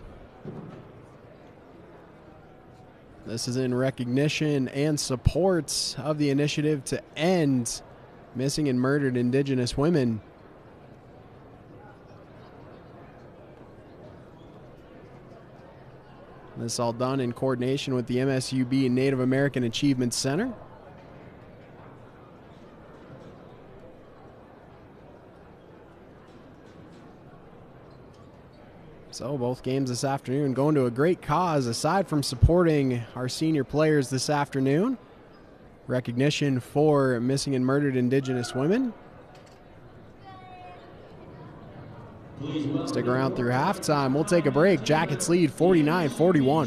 This is in recognition and support of the initiative to end missing and murdered Indigenous women. This all done in coordination with the M S U B Native American Achievement Center. So both games this afternoon going to a great cause aside from supporting our senior players this afternoon. Recognition for missing and murdered Indigenous women. Stick around through halftime. We'll take a break. Jackets lead forty-nine forty-one.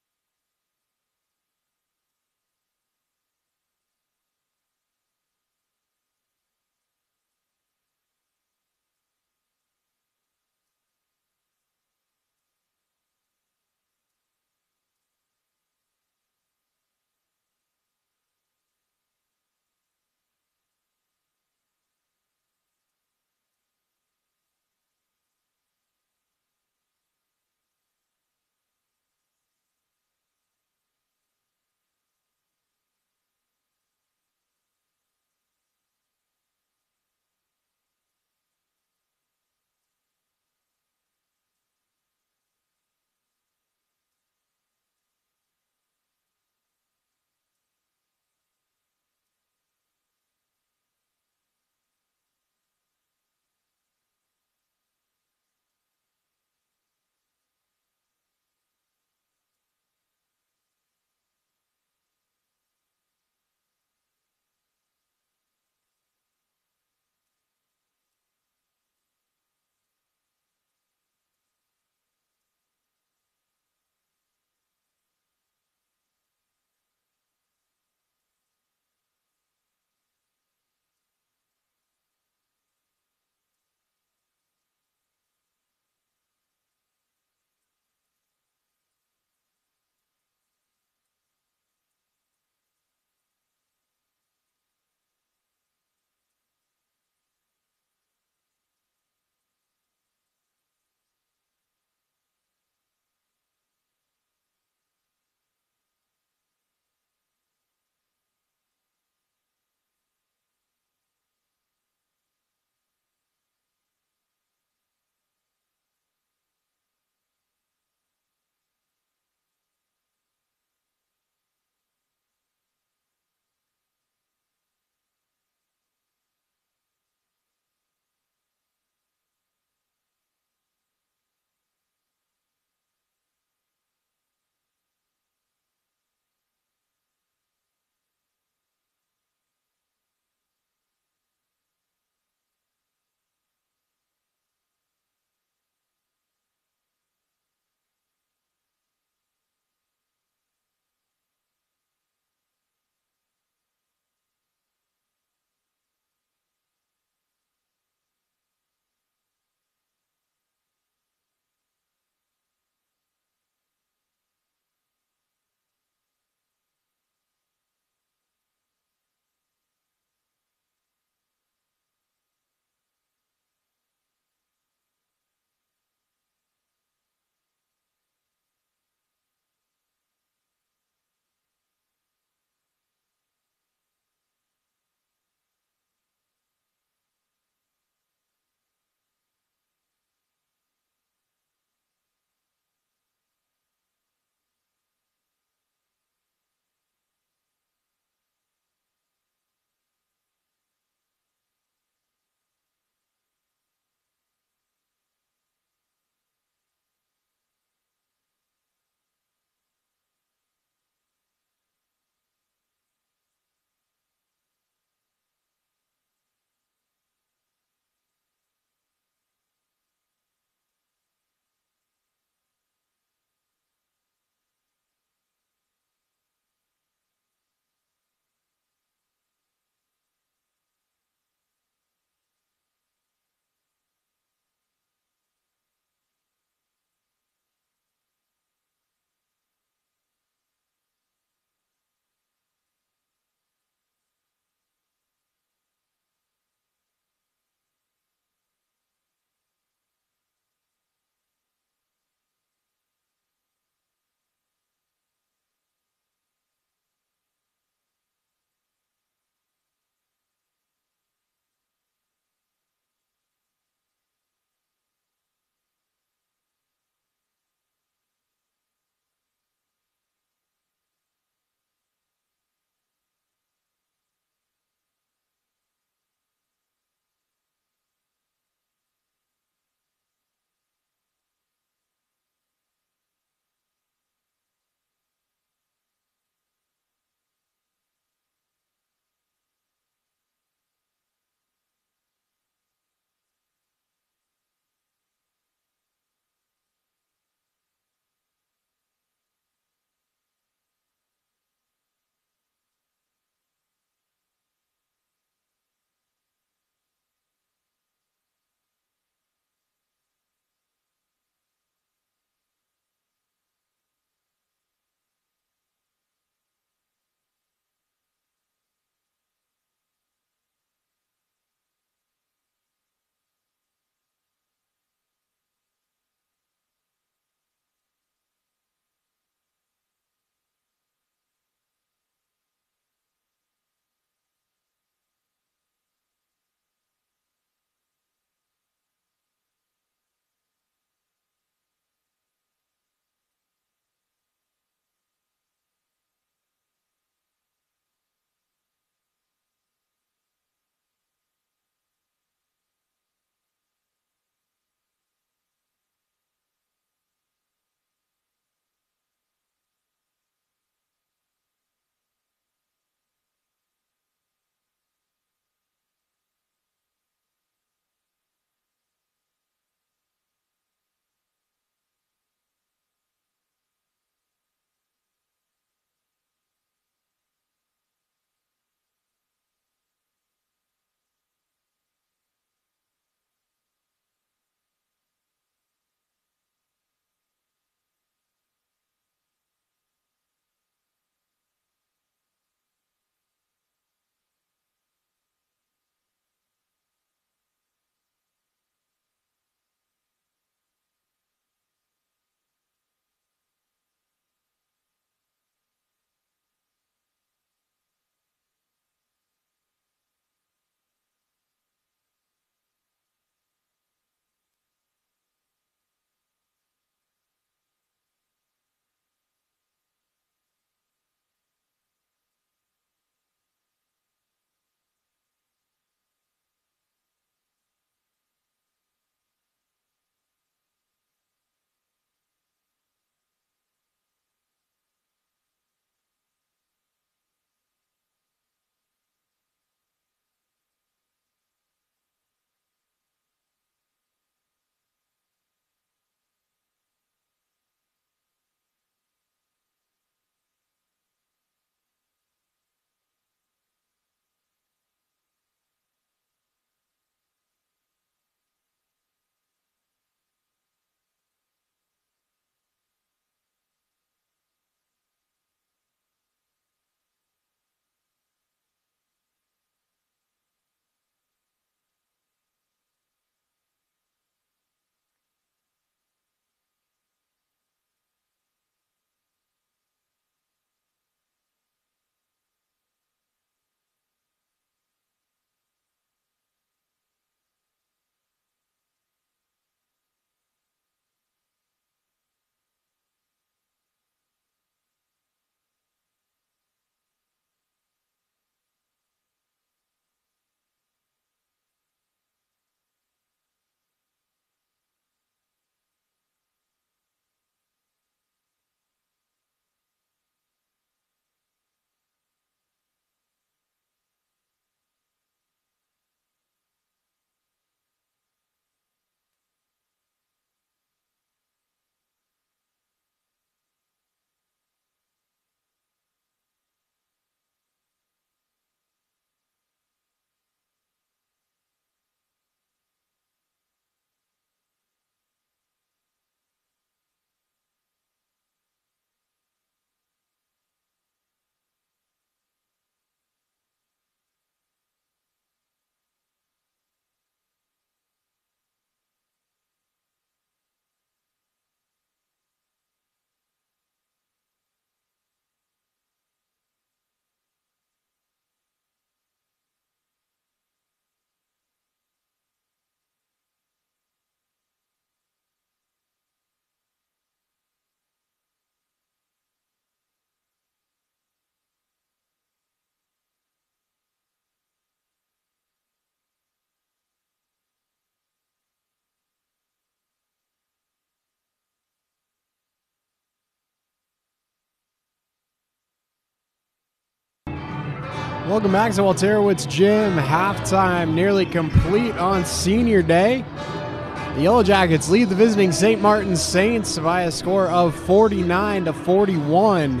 Welcome back to Walterowitz Gym. Halftime nearly complete on Senior Day. The Yellow Jackets lead the visiting Saint Martin's Saints by a score of forty-nine to forty-one.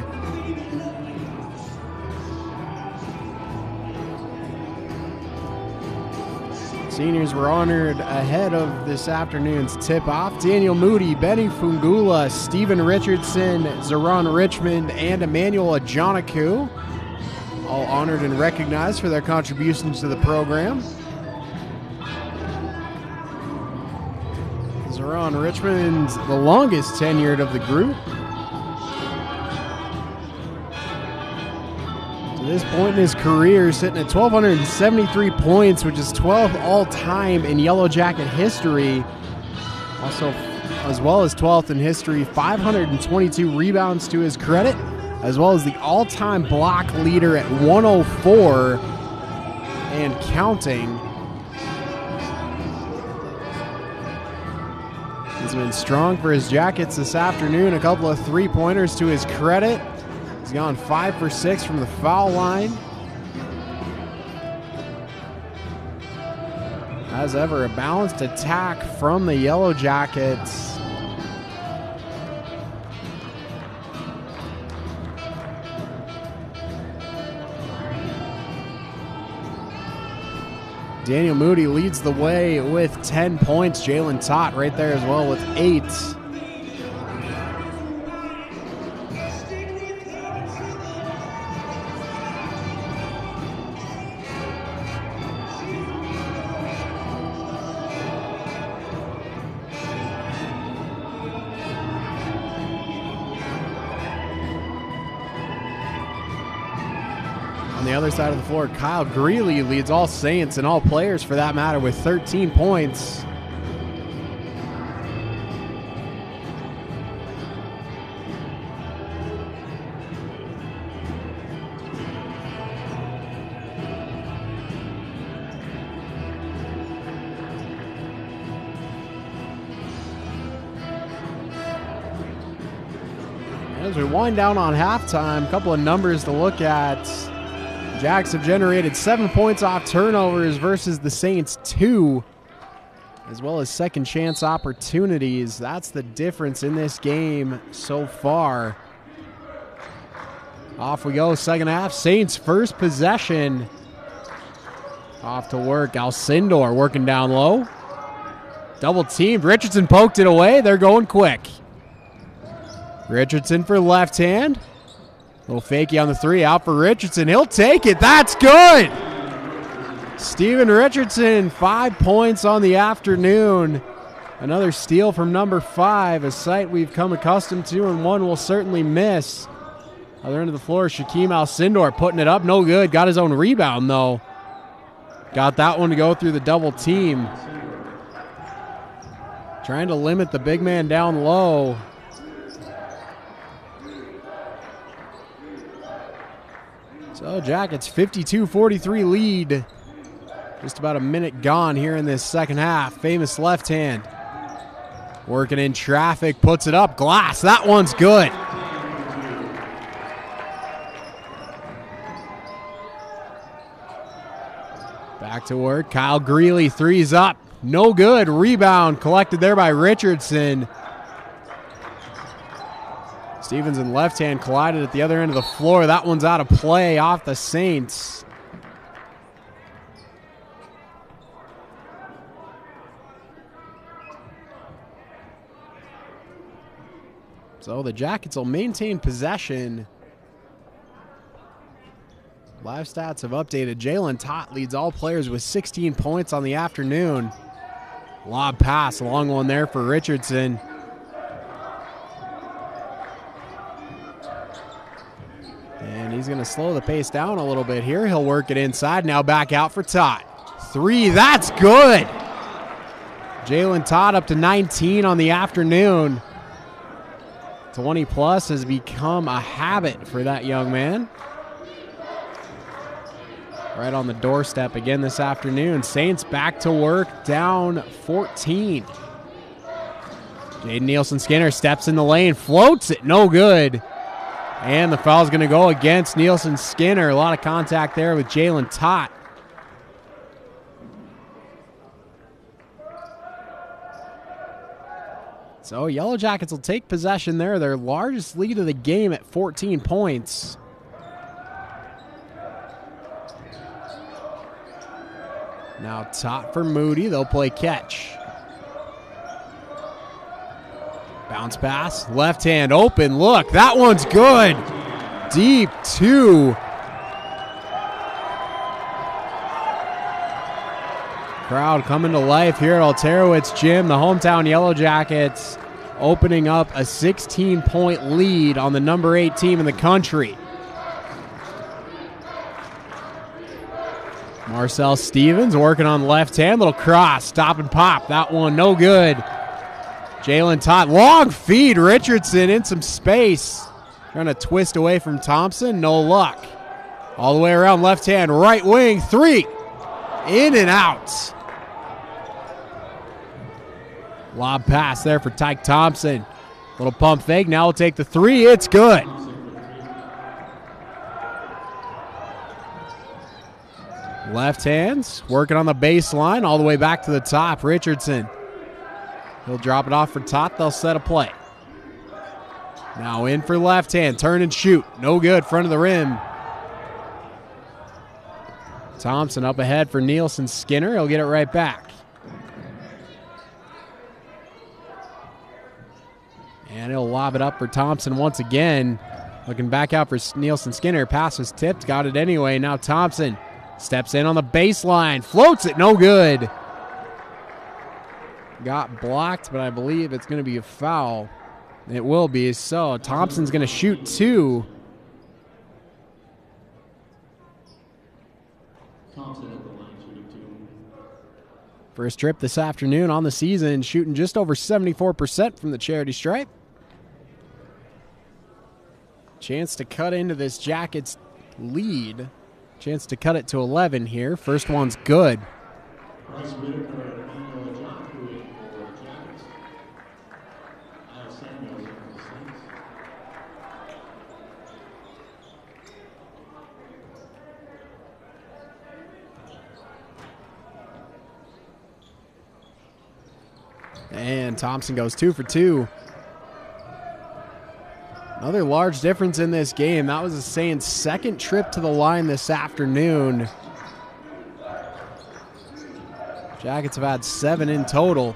Seniors were honored ahead of this afternoon's tip-off. Daniel Moody, Benny Fungula, Stephen Richardson, Zeron Richmond, and Emmanuel Ajanaku, all honored and recognized for their contributions to the program. Zeron Richmond, the longest tenured of the group. To this point in his career, sitting at one thousand two hundred seventy-three points, which is twelfth all-time in Yellow Jacket history. Also, as well as twelfth in history, five hundred twenty-two rebounds to his credit, as well as the all-time block leader at one oh four and counting. He's been strong for his Jackets this afternoon. A couple of three-pointers to his credit. He's gone five for six from the foul line. As ever, a balanced attack from the Yellow Jackets. Daniel Moody leads the way with ten points. Jalen Tott right there as well with eight. On the other side of the floor, Kyle Greeley leads all Saints and all players for that matter with thirteen points. As we wind down on halftime, a couple of numbers to look at. Jacks have generated seven points off turnovers versus the Saints two, as well as second chance opportunities. That's the difference in this game so far. Off we go, second half. Saints first possession. Off to work. Alcindor working down low. Double teamed. Richardson poked it away. They're going quick. Richardson for left hand. Little fakey on the three, out for Richardson. He'll take it. That's good. Stephen Richardson, five points on the afternoon. Another steal from number five, a sight we've come accustomed to and one we'll certainly miss. Other end of the floor, Shaquem Alcindor putting it up. No good. Got his own rebound, though. Got that one to go through the double team. Trying to limit the big man down low. So Jackets fifty-two forty-three lead. Just about a minute gone here in this second half. Famous left hand. Working in traffic, puts it up. Glass, that one's good. Back to work. Kyle Greeley, threes up. No good. Rebound collected there by Richardson. Stevens and left hand collided at the other end of the floor. That one's out of play off the Saints. So the Jackets will maintain possession. Live stats have updated. Jalen Tott leads all players with sixteen points on the afternoon. Lob pass, long one there for Richardson. And he's going to slow the pace down a little bit here. He'll work it inside. Now back out for Tott. Three, that's good. Jalen Tott up to nineteen on the afternoon. twenty plus has become a habit for that young man. Right on the doorstep again this afternoon. Saints back to work, down fourteen. Jaden Nielsen-Skinner steps in the lane, floats it, no good. And the foul's going to go against Nielsen Skinner. A lot of contact there with Jalen Tott. So Yellow Jackets will take possession there, their largest lead of the game at fourteen points. Now Tott for Moody, they'll play catch. Bounce pass, left hand open, look, that one's good. Deep two. Crowd coming to life here at Alterowitz Gym. The hometown Yellow Jackets opening up a sixteen point lead on the number eight team in the country. Marcel Stevens working on left hand. Little cross, stop and pop. That one no good. Jalen Tott, long feed. Richardson in some space. Trying to twist away from Thompson. No luck. All the way around left hand, right wing. Three. In and out. Lob pass there for Tyke Thompson. Little pump fake. Now we'll take the three. It's good. Left hands working on the baseline all the way back to the top. Richardson. He'll drop it off for Tott. They'll set a play. Now in for left hand. Turn and shoot. No good. Front of the rim. Thompson up ahead for Nielsen Skinner. He'll get it right back. And he'll lob it up for Thompson once again. Looking back out for Nielsen Skinner. Pass was tipped. Got it anyway. Now Thompson steps in on the baseline. Floats it. No good. Got blocked, but I believe it's going to be a foul. It will be. So Thompson's going to shoot two. First trip this afternoon on the season, shooting just over seventy-four percent from the charity stripe. Chance to cut into this Jackets lead. Chance to cut it to eleven here. First one's good. And Thompson goes two for two. Another large difference in this game. That was a Saints' second trip to the line this afternoon. Jackets have had seven in total.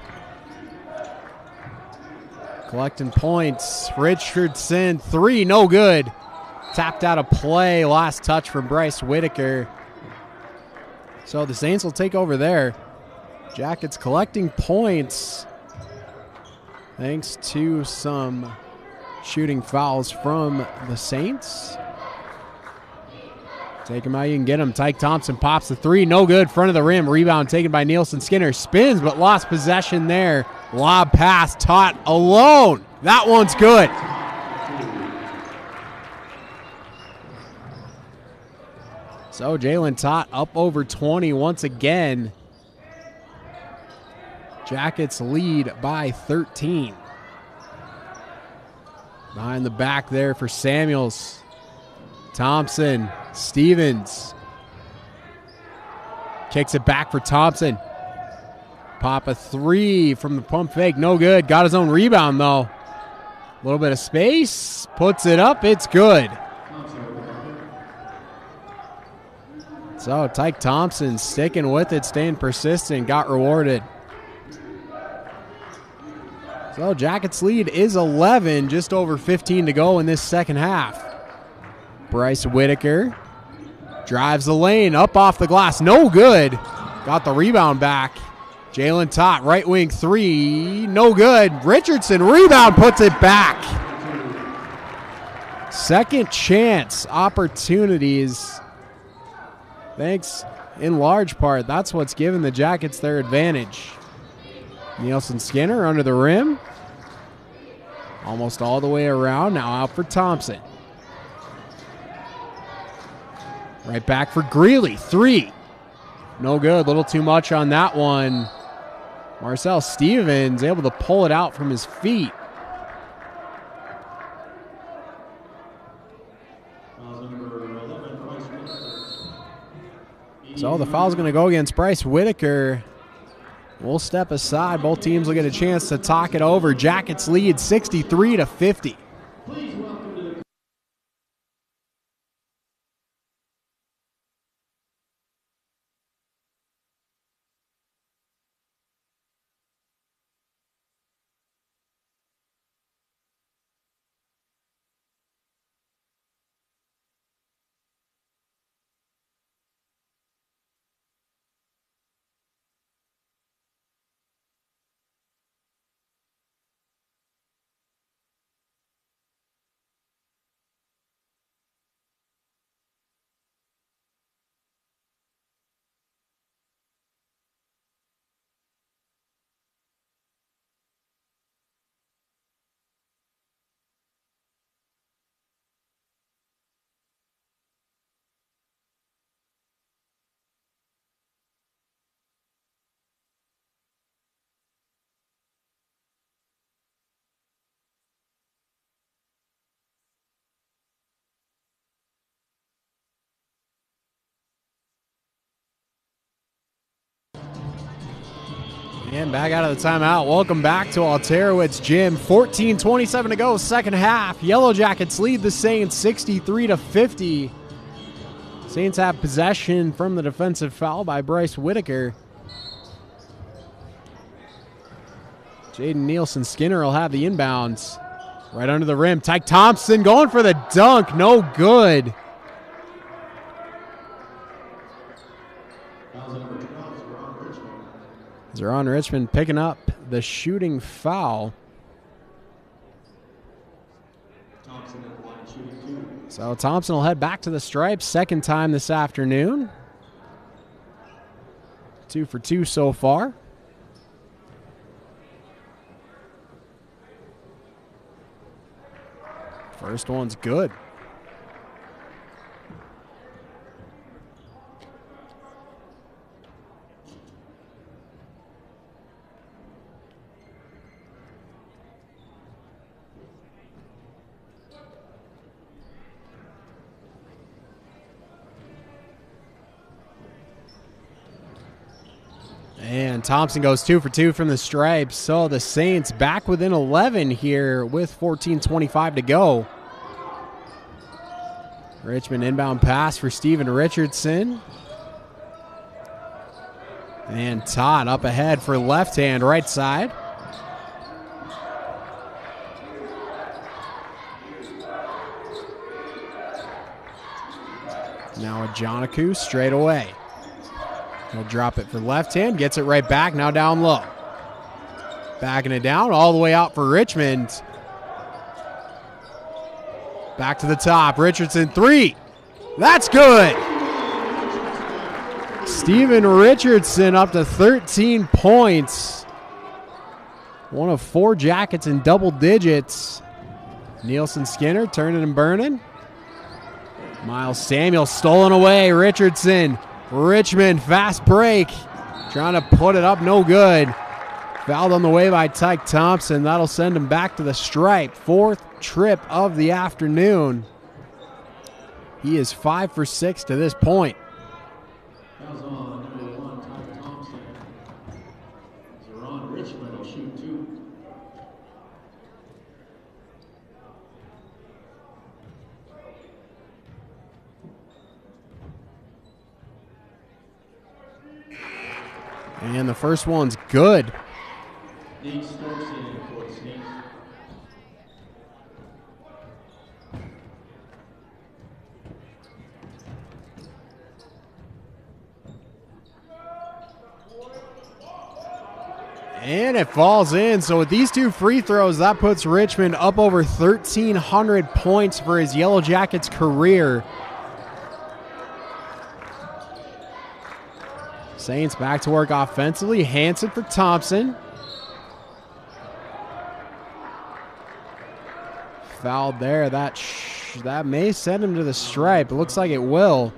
Collecting points. Richardson, three, no good. Tapped out of play. Last touch from Bryce Whitaker. So the Saints will take over there. Jackets collecting points thanks to some shooting fouls from the Saints. Take them out, you can get them. Tyke Thompson pops the three, no good. Front of the rim, rebound taken by Nielsen Skinner. Spins, but lost possession there. Lob pass, Tott alone. That one's good. So Jalen Tott up over twenty once again. Jackets lead by thirteen. Behind the back there for Samuels. Thompson, Stevens. Kicks it back for Thompson. Pop a three from the pump fake. No good. Got his own rebound, though. A little bit of space. Puts it up. It's good. So Tyke Thompson sticking with it, staying persistent. Got rewarded. So Jackets lead is eleven, just over fifteen to go in this second half. Bryce Whitaker drives the lane, up off the glass, no good. Got the rebound back. Jalen Tott, right wing three, no good. Richardson, rebound, puts it back. Second chance opportunities. Thanks in large part. That's what's given the Jackets their advantage. Nielsen Skinner under the rim. Almost all the way around. Now out for Thompson. Right back for Greeley. Three. No good. A little too much on that one. Marcel Stevens able to pull it out from his feet. So the foul's going to go against Bryce Whitaker. We'll step aside. Both teams will get a chance to talk it over. Jackets lead sixty-three to fifty. And back out of the timeout. Welcome back to Alterowitz Gym. fourteen twenty-seven to go, second half. Yellow Jackets lead the Saints sixty-three to fifty. Saints have possession from the defensive foul by Bryce Whitaker. Jaden Nielsen Skinner will have the inbounds. Right under the rim. Tyke Thompson going for the dunk. No good. Zeron Richmond picking up the shooting foul. So Thompson will head back to the stripes, second time this afternoon. Two for two so far. First one's good. And Thompson goes two for two from the stripes. So the Saints back within eleven here with fourteen twenty-five to go. Richmond inbound pass for Steven Richardson. And Todd up ahead for left hand, right side. Now a Joniku straight away. He'll drop it for left hand, gets it right back, now down low. Backing it down, all the way out for Richmond. Back to the top, Richardson, three. That's good. Steven Richardson up to thirteen points. One of four Jackets in double digits. Nielsen Skinner turning and burning. Miles Samuel stolen away, Richardson. Richmond, fast break. Trying to put it up, no good. Fouled on the way by Tyke Thompson. That'll send him back to the stripe. Fourth trip of the afternoon. He is five for six to this point. Fouls on number one, Tyke Thompson. Zeron Richmond will shoot two. And the first one's good. Nate Stokes in for the Saints. And it falls in. So with these two free throws, that puts Richmond up over thirteen hundred points for his Yellow Jackets career. Saints back to work offensively. Hansen for Thompson. Fouled there. That sh that may send him to the stripe. It looks like it will.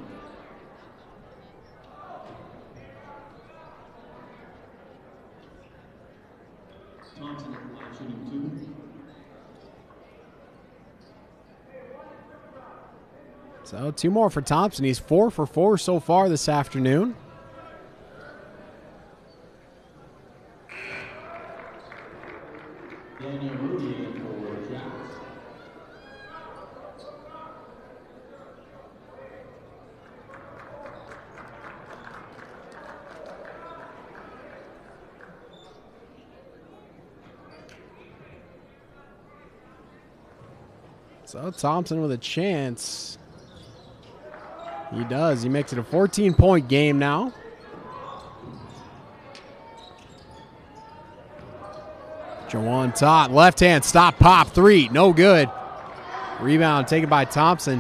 Thompson shooting two. So two more for Thompson. He's four for four so far this afternoon. Daniel Moody for Jack. So Thompson with a chance. He does. He makes it a fourteen-point game now. Jawan Todd, left hand, stop, pop, three, no good. Rebound taken by Thompson.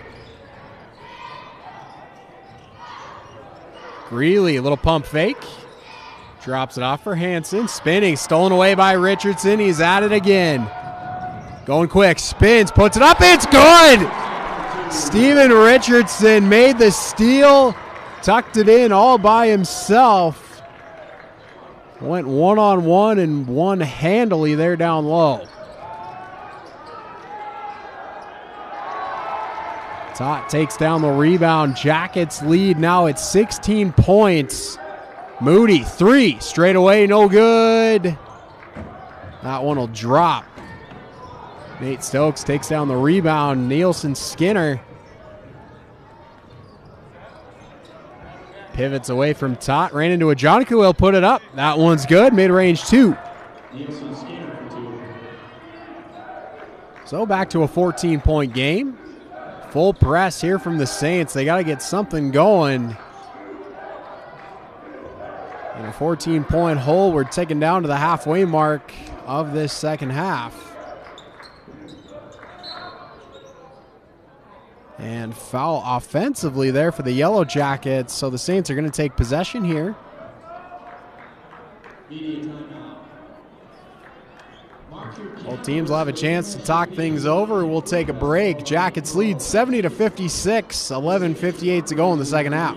Greeley, a little pump fake. Drops it off for Hansen. Spinning, stolen away by Richardson. He's at it again. Going quick, spins, puts it up, it's good! Steven Richardson made the steal, tucked it in all by himself. Went one-on-one and won handily there down low. Tot takes down the rebound. Jackets lead now at sixteen points. Moody, three, straight away, no good. That one will drop. Nate Stokes takes down the rebound. Nielsen Skinner pivots away from Tot. Ran into a Joniku. He'll put it up. That one's good. Mid-range two. Nielsen Skinner for two. So back to a fourteen-point game. Full press here from the Saints. They got to get something going. In a fourteen-point hole, we're taken down to the halfway mark of this second half. And foul offensively there for the Yellow Jackets. So the Saints are going to take possession here. Both teams will have a chance to talk things over. We'll take a break. Jackets lead seventy to fifty-six. eleven fifty-eight to go in the second half.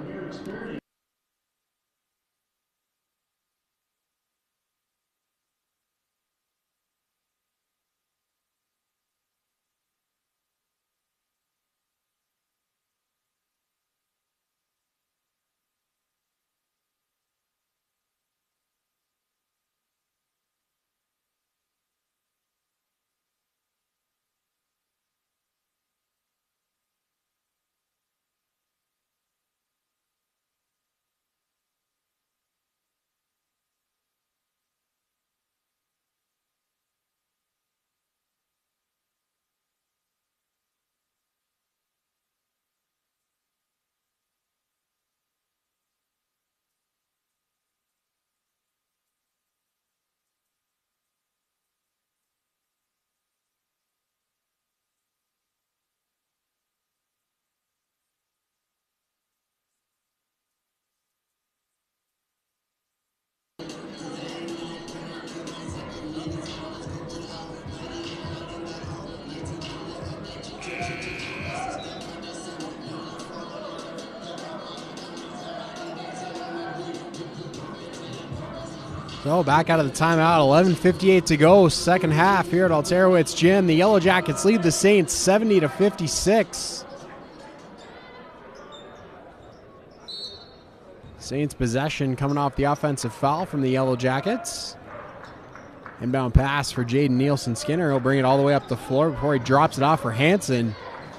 So back out of the timeout, eleven fifty-eight to go, second half here at Alterowitz Gym. The Yellow Jackets lead the Saints seventy to fifty-six. Saints possession coming off the offensive foul from the Yellow Jackets. Inbound pass for Jaden Nielsen Skinner. He'll bring it all the way up the floor before he drops it off for Hansen.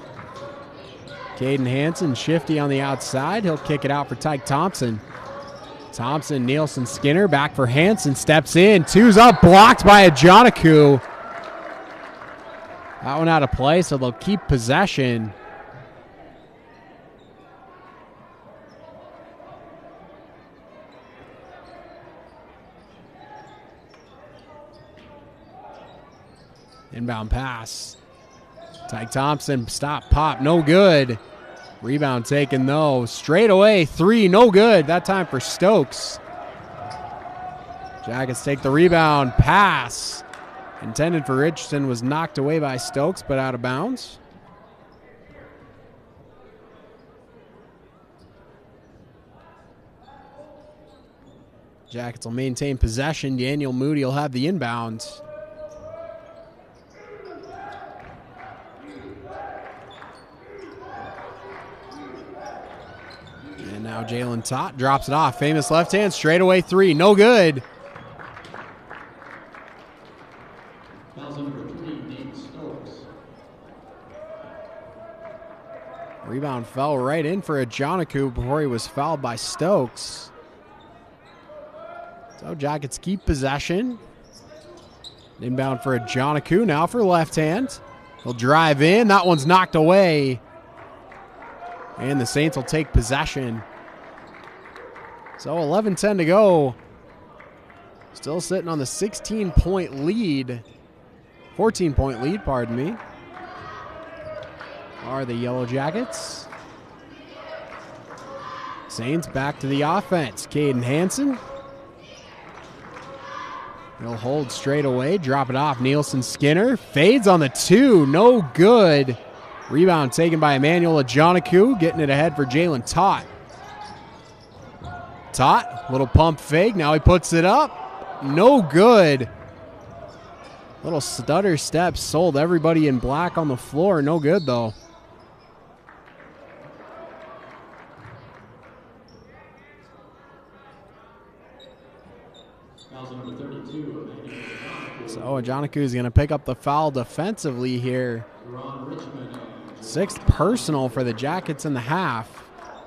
Caden Hansen shifty on the outside. He'll kick it out for Tyke Thompson. Thompson, Nielsen Skinner back for Hansen. Steps in. Two's up. Blocked by a Joniku. That one out of play, so they'll keep possession. Inbound pass. Tyke Thompson, stop, pop, no good. Rebound taken though. Straight away, three, no good. That time for Stokes. Jackets take the rebound. Pass. Intended for Richardson, was knocked away by Stokes, but out of bounds. Jackets will maintain possession. Daniel Moody will have the inbounds. Jalen Tott drops it off. Famous left hand, straightaway three. No good. Rebound fell right in for a Joniku before he was fouled by Stokes. So Jackets keep possession. Inbound for a Joniku now for left hand. He'll drive in. That one's knocked away. And the Saints will take possession. So eleven ten to go. Still sitting on the sixteen-point lead. fourteen-point lead, pardon me. Are the Yellow Jackets. Saints back to the offense. Caden Hansen. He'll hold straight away, drop it off. Nielsen Skinner fades on the two, no good. Rebound taken by Emmanuel Ajanaku, getting it ahead for Jalen Tott. Tott, little pump fake, now he puts it up, no good. Little stutter step, sold everybody in black on the floor, no good though. So Ajanaku is going to pick up the foul defensively here. Sixth personal for the Jackets in the half.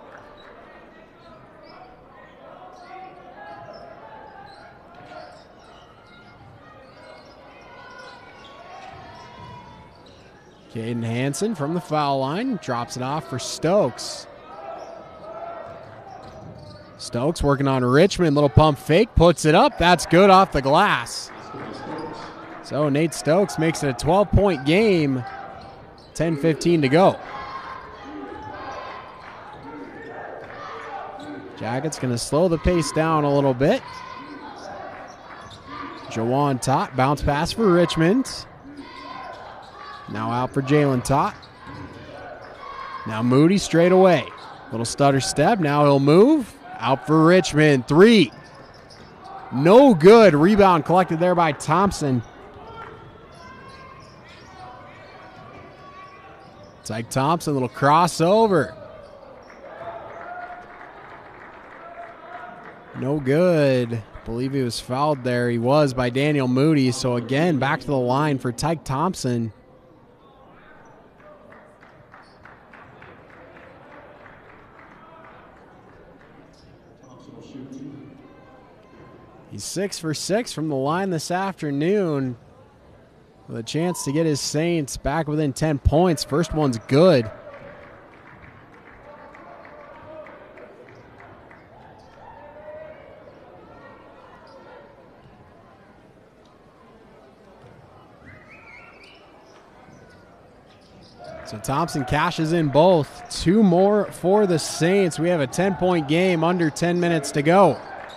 Caden Hansen from the foul line drops it off for Stokes. Stokes working on Richmond. Little pump fake, puts it up. That's good off the glass. So Nate Stokes makes it a twelve-point game. ten fifteen to go. Jackets going to slow the pace down a little bit. Jawan Tott, bounce pass for Richmond. Now out for Jalen Tott. Now Moody straight away. Little stutter step. Now he'll move. Out for Richmond. Three. No good. Rebound collected there by Thompson. Tyke Thompson, little crossover. No good. Believe he was fouled there. He was by Daniel Moody. So again, back to the line for Tyke Thompson. He's six for six from the line this afternoon, with a chance to get his Saints back within ten points. First one's good. So Thompson cashes in both. Two more for the Saints. We have a ten-point game, under ten minutes to go.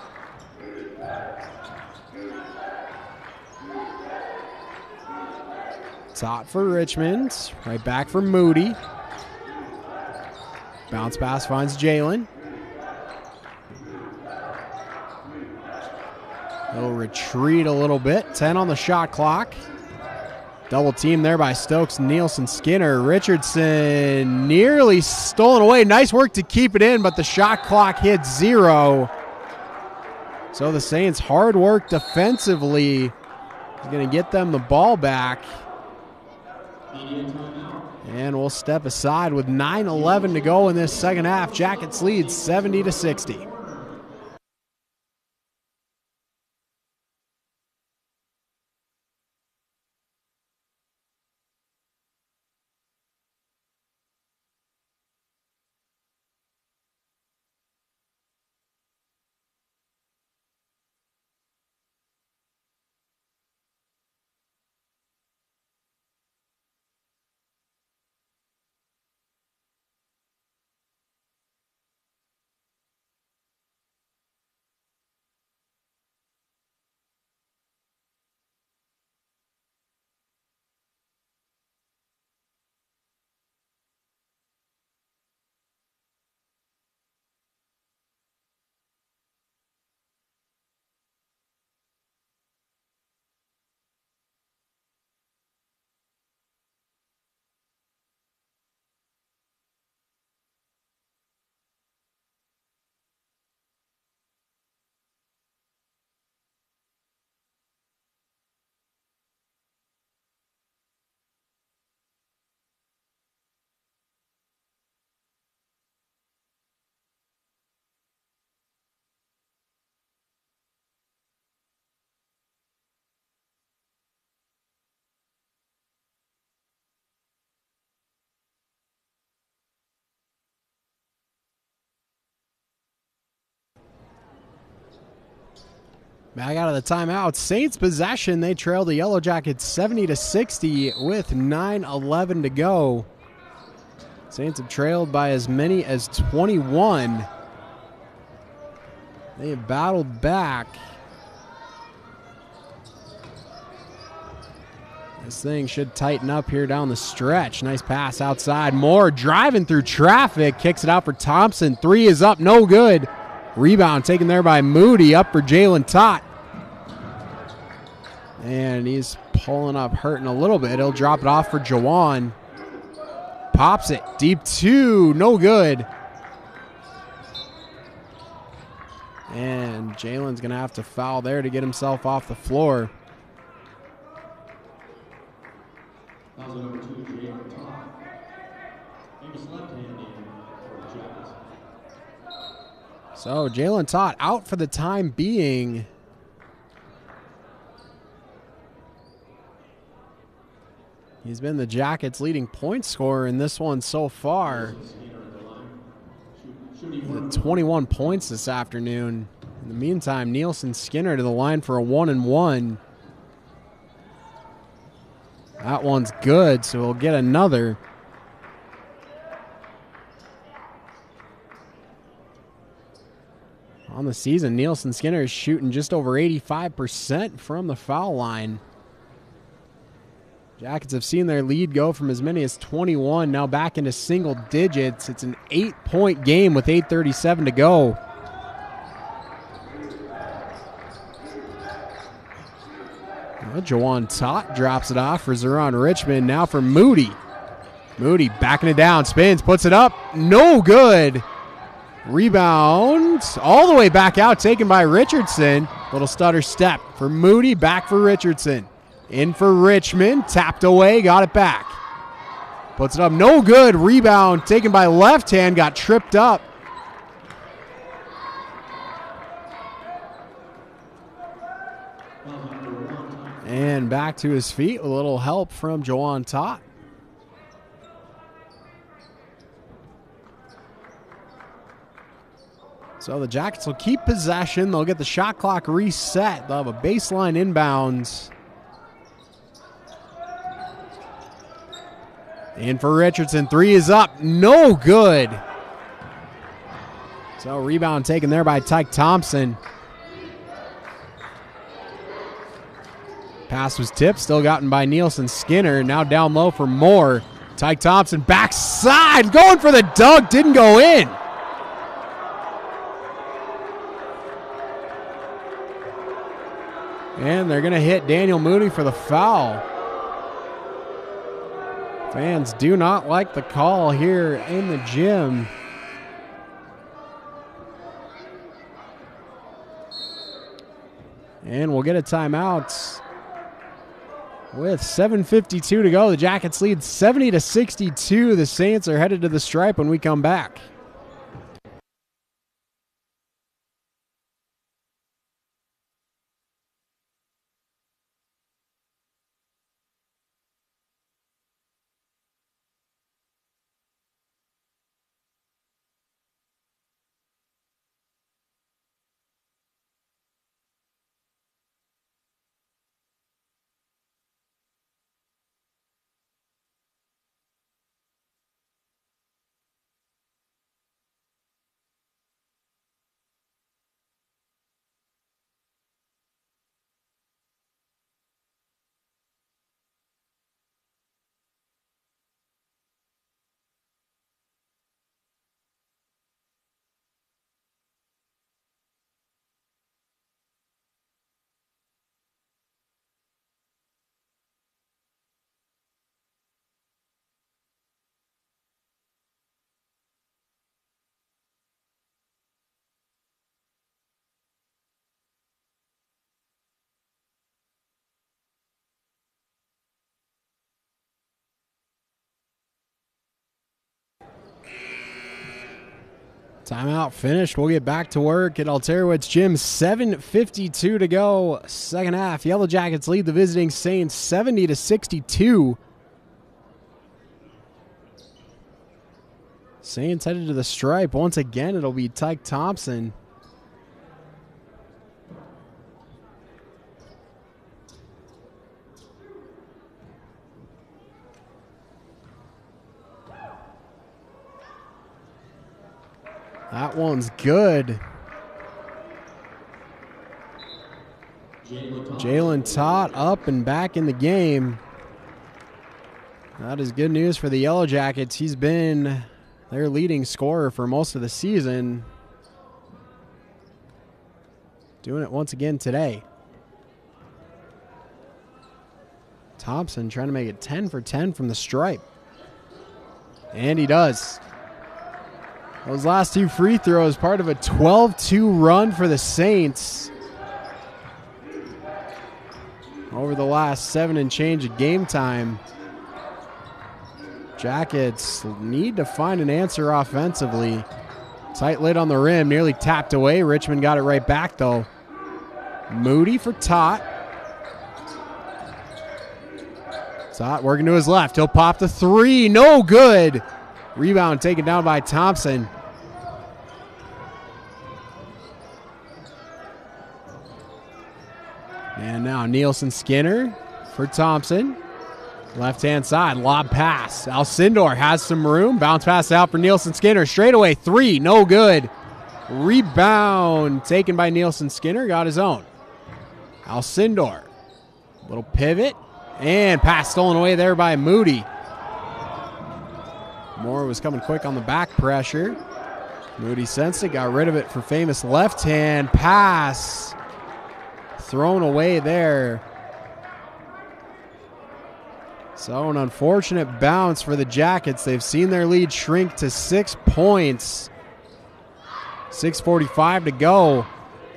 Tott for Richmond. Right back for Moody. Bounce pass finds Jalen. He'll retreat a little bit. ten on the shot clock. Double team there by Stokes, Nielsen, Skinner. Richardson nearly stolen away. Nice work to keep it in, but the shot clock hits zero. So the Saints' hard work defensively is going to get them the ball back. And we'll step aside with nine eleven to go in this second half. Jackets lead seventy to sixty. Back out of the timeout. Saints possession. They trail the Yellow Jackets seventy to sixty with nine eleven to go. Saints have trailed by as many as twenty-one. They have battled back. This thing should tighten up here down the stretch. Nice pass outside. Moore driving through traffic. Kicks it out for Thompson. Three is up. No good. Rebound taken there by Moody. Up for Jalen Tott. And he's pulling up, hurting a little bit. He'll drop it off for Jawan. Pops it. Deep two. No good. And Jalen's going to have to foul there to get himself off the floor. So Jalen Tott out for the time being. He's been the Jackets' leading point scorer in this one so far. twenty-one points this afternoon. In the meantime, Nielsen Skinner to the line for a one and one. That one's good, so we'll get another. On the season, Nielsen Skinner is shooting just over eighty-five percent from the foul line. Jackets have seen their lead go from as many as twenty-one, now back into single digits. It's an eight-point game with eight thirty-seven to go. Well, Jawan Tott drops it off for Zeron Richmond. Now for Moody. Moody backing it down, spins, puts it up. No good. Rebound all the way back out, taken by Richardson. Little stutter step for Moody, back for Richardson. In for Richmond, tapped away, got it back. Puts it up, no good. Rebound taken by left hand, got tripped up. And back to his feet with a little help from Jawan Tott. So the Jackets will keep possession. They'll get the shot clock reset. They'll have a baseline inbounds. In for Richardson. Three is up. No good. So rebound taken there by Tyke Thompson. Pass was tipped. Still gotten by Nielsen Skinner. Now down low for Moore. Tyke Thompson backside. Going for the dunk. Didn't go in. And they're going to hit Daniel Moody for the foul. Fans do not like the call here in the gym. And we'll get a timeout with seven fifty-two to go. The Jackets lead seventy to sixty-two. The Saints are headed to the stripe when we come back. Timeout finished. We'll get back to work at Alterowitz Gym. seven fifty-two to go. Second half. Yellow Jackets lead the visiting Saints seventy to sixty-two. Saints headed to the stripe. Once again, it'll be Tyke Thompson. That one's good. Jalen Todd up and back in the game. That is good news for the Yellow Jackets. He's been their leading scorer for most of the season. Doing it once again today. Thompson trying to make it ten for ten from the stripe. And he does. Those last two free throws, part of a twelve two run for the Saints. Over the last seven and change of game time. Jackets need to find an answer offensively. Tight lid on the rim, nearly tapped away. Richmond got it right back though. Moody for Tot. Tot working to his left. He'll pop the three. No good. Rebound taken down by Thompson. And now Nielsen Skinner for Thompson. Left-hand side, lob pass. Alcindor has some room. Bounce pass out for Nielsen Skinner. Straight away, three, no good. Rebound taken by Nielsen Skinner. Got his own. Alcindor. Little pivot. And pass stolen away there by Moody. Moore was coming quick on the back pressure. Moody sensed it, got rid of it for famous left-hand pass. Thrown away there. So an unfortunate bounce for the Jackets. They've seen their lead shrink to six points. six forty-five to go.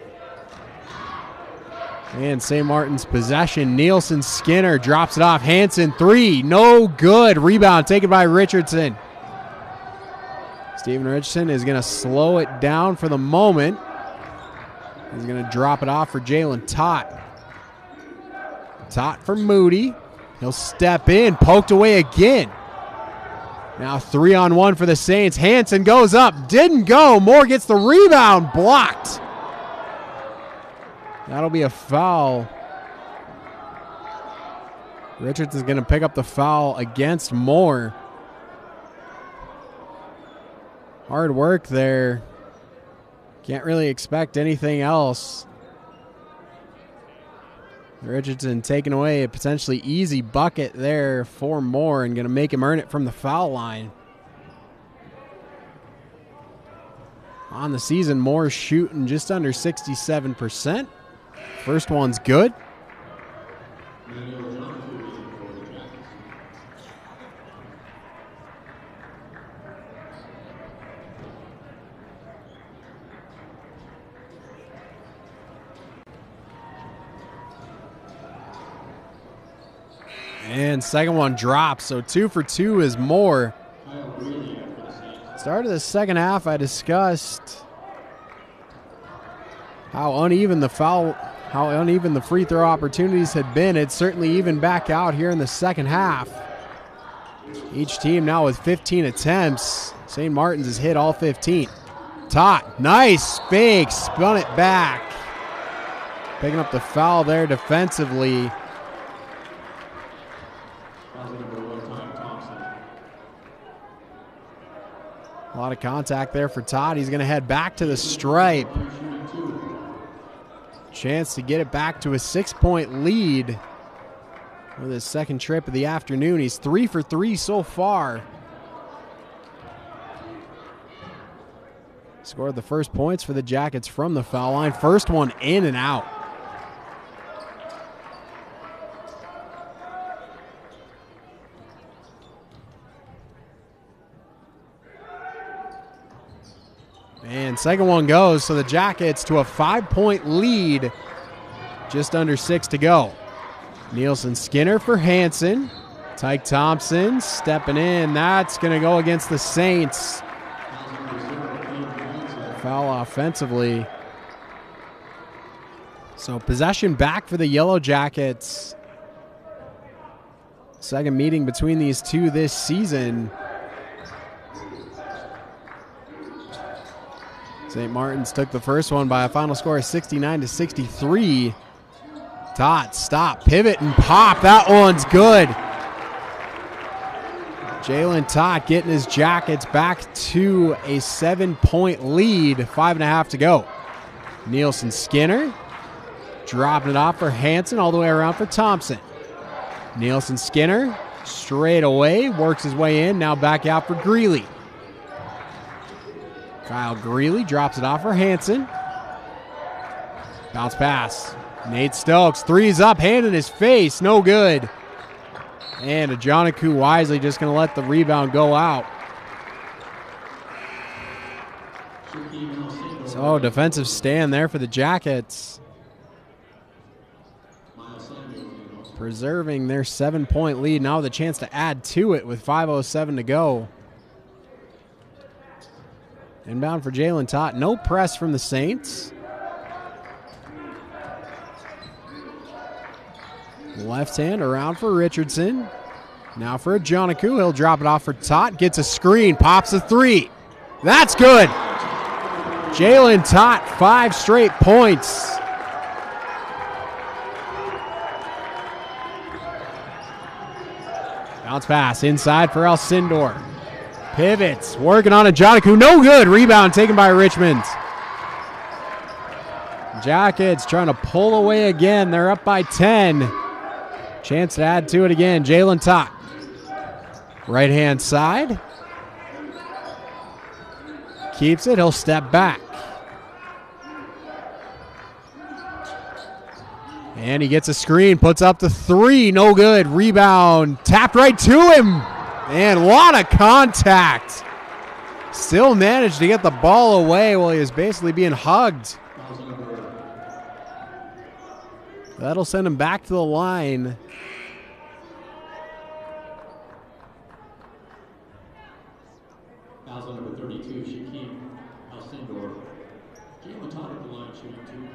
And Saint Martin's possession. Nielsen Skinner drops it off. Hansen, three. No good. Rebound taken by Richardson. Steven Richardson is going to slow it down for the moment. He's going to drop it off for Jalen Tot. Tot for Moody. He'll step in. Poked away again. Now three on one for the Saints. Hansen goes up. Didn't go. Moore gets the rebound. Blocked. That'll be a foul. Richardson's going to pick up the foul against Moore. Hard work there. Can't really expect anything else. Richardson taking away a potentially easy bucket there for Moore and going to make him earn it from the foul line. On the season, Moore's shooting just under sixty-seven percent. First one's good. And second one drops, so two for two is Moore. Start of the second half, I discussed how uneven the foul, how uneven the free throw opportunities had been. It's certainly even back out here in the second half. Each team now with fifteen attempts. Saint Martin's has hit all fifteen. Tot, nice fake, spun it back. Picking up the foul there defensively. A lot of contact there for Todd. He's going to head back to the stripe. Chance to get it back to a six-point lead with his second trip of the afternoon. He's three for three so far. Scored the first points for the Jackets from the foul line. First one in and out. And second one goes, so the Jackets to a five-point lead. Just under six to go. Nielsen Skinner for Hansen. Tyke Thompson stepping in. That's going to go against the Saints. Foul offensively. So possession back for the Yellow Jackets. Second meeting between these two this season. Saint Martin's took the first one by a final score of sixty-nine to sixty-three. Tot, stop, pivot, and pop. That one's good. Jalen Tott getting his Jackets back to a seven-point lead. Five and a half to go. Nielsen Skinner dropping it off for Hansen, all the way around for Thompson. Nielsen Skinner straight away, works his way in, now back out for Greeley. Kyle Greeley drops it off for Hansen. Bounce pass. Nate Stokes, three's up, hand in his face, no good. And Ajanaku wisely just going to let the rebound go out. So defensive stand there for the Jackets. Preserving their seven-point lead. Now with a chance to add to it with five oh seven to go. Inbound for Jalen Tott. No press from the Saints. Left hand around for Richardson. Now for Ajanaku. He'll drop it off for Tott. Gets a screen. Pops a three. That's good. Jalen Tott, five straight points. Bounce pass inside for Alcindor. Pivots. Working on Ajanaku. No good. Rebound taken by Richmond. Jackets trying to pull away again. They're up by ten. Chance to add to it again. Jalen Tott. Right hand side. Keeps it. He'll step back. And he gets a screen. Puts up the three. No good. Rebound. Tapped right to him. And a lot of contact. Still managed to get the ball away while he was basically being hugged. That'll send him back to the line. Foul number thirty-two, Shaquem Alcindor. Jalen Tott at the line, shooting two.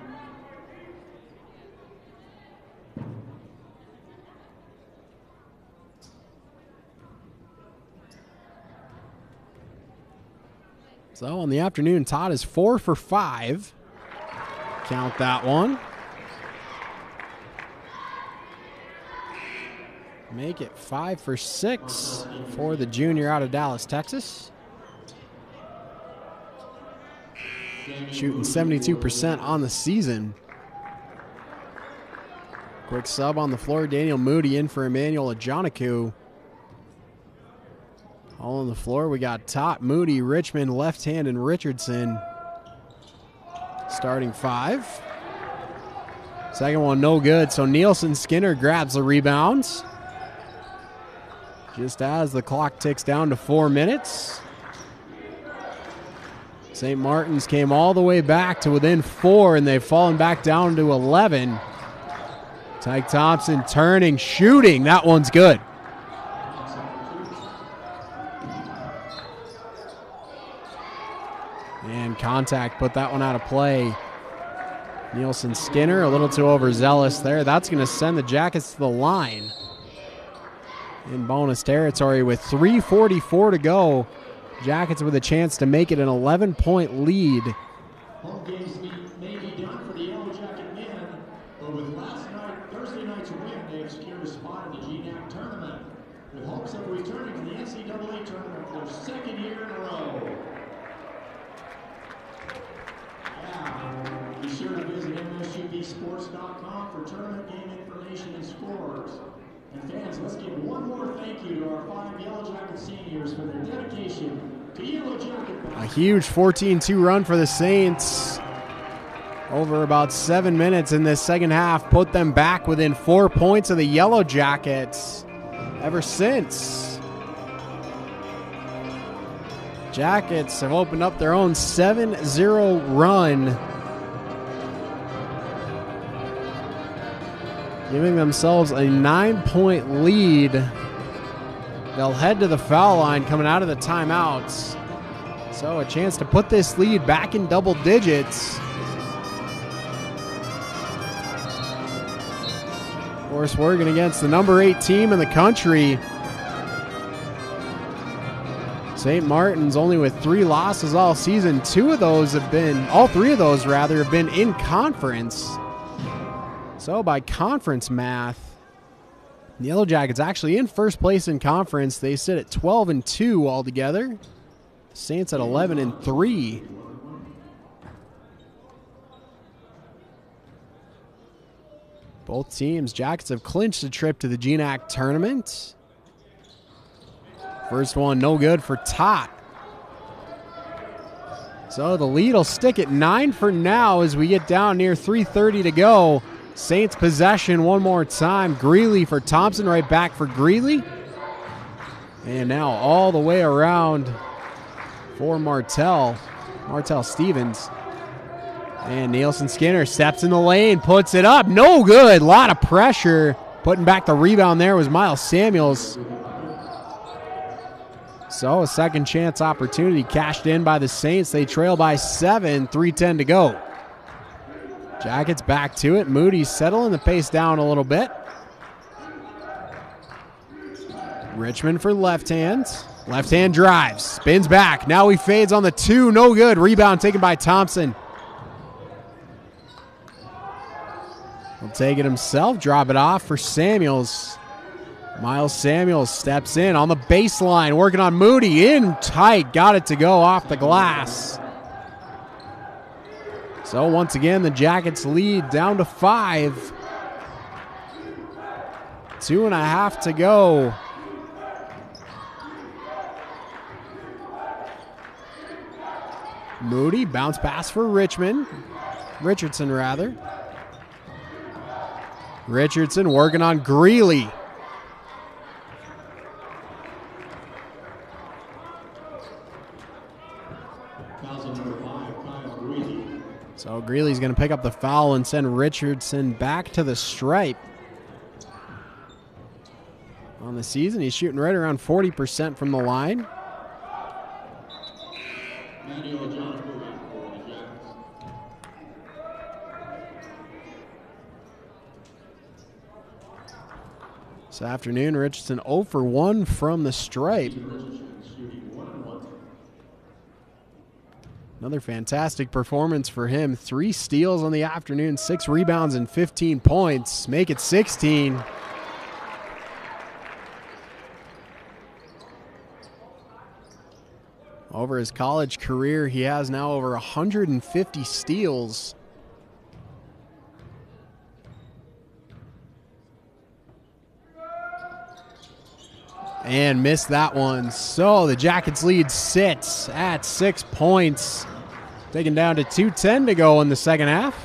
So on the afternoon, Todd is four for five. Count that one. Make it five for six for the junior out of Dallas, Texas. Shooting seventy-two percent on the season. Quick sub on the floor. Daniel Moody in for Emmanuel Ajanaku. All on the floor. We got Tott, Moody, Richmond, left hand, and Richardson. Starting five. Second one no good. So Nielsen Skinner grabs the rebounds. Just as the clock ticks down to four minutes. Saint Martin's came all the way back to within four, and they've fallen back down to eleven. Tyke Thompson turning, shooting. That one's good. And contact put that one out of play. Nielsen Skinner a little too overzealous there. That's going to send the Jackets to the line in bonus territory with three forty-four to go. Jackets with a chance to make it an eleven-point lead. Home games may be done for the Yellow Jacket men, but with last night, Thursday night's win, they have secured a spot in the G NAC tournament, with hopes of returning to the N C double A tournament for their second year in a row. Yeah, be sure to visit M S U B sports dot com for tournament game information and scores. And fans, let's give one more thank you to our five Yellow Jacket seniors for their dedication to Yellow Jacket. A huge fourteen two run for the Saints over about seven minutes in this second half. Put them back within four points of the Yellow Jackets ever since. Jackets have opened up their own seven zero run, giving themselves a nine-point lead. They'll head to the foul line coming out of the timeouts. So a chance to put this lead back in double digits. Of course, working against the number eight team in the country. Saint Martin's only with three losses all season. Two of those have been, all three of those rather, have been in conference. So by conference math, The Yellow Jackets actually in first place in conference. They sit at twelve and two altogether. Saints at eleven and three. Both teams, Jackets have clinched a trip to the G N A C tournament. First one, no good for Tot. So the lead will stick at nine for now as we get down near three thirty to go. Saints possession one more time. Greeley for Thompson, right back for Greeley. And now all the way around for Martell. Martell Stevens. And Nielsen Skinner steps in the lane, puts it up. No good. A lot of pressure. Putting back the rebound there was Miles Samuels. So a second chance opportunity cashed in by the Saints. They trail by seven, three ten to go. Jackets back to it. Moody settling the pace down a little bit. Richmond for left hand. Left hand drives. Spins back. Now he fades on the two. No good. Rebound taken by Thompson. He'll take it himself. Drop it off for Samuels. Miles Samuels steps in on the baseline. Working on Moody. In tight. Got it to go off the glass. So once again, the Jackets lead down to five. Two and a half to go. Moody, bounce pass for Richmond. Richardson, rather. Richardson working on Greeley. So Greeley's going to pick up the foul and send Richardson back to the stripe. On the season, he's shooting right around forty percent from the line. This afternoon, Richardson zero for one from the stripe. Another fantastic performance for him. Three steals on the afternoon, six rebounds, and fifteen points. Make it sixteen. Over his college career, he has now over one hundred fifty steals. And missed that one. So the Jackets lead sits at six points. Taken down to two ten to go in the second half.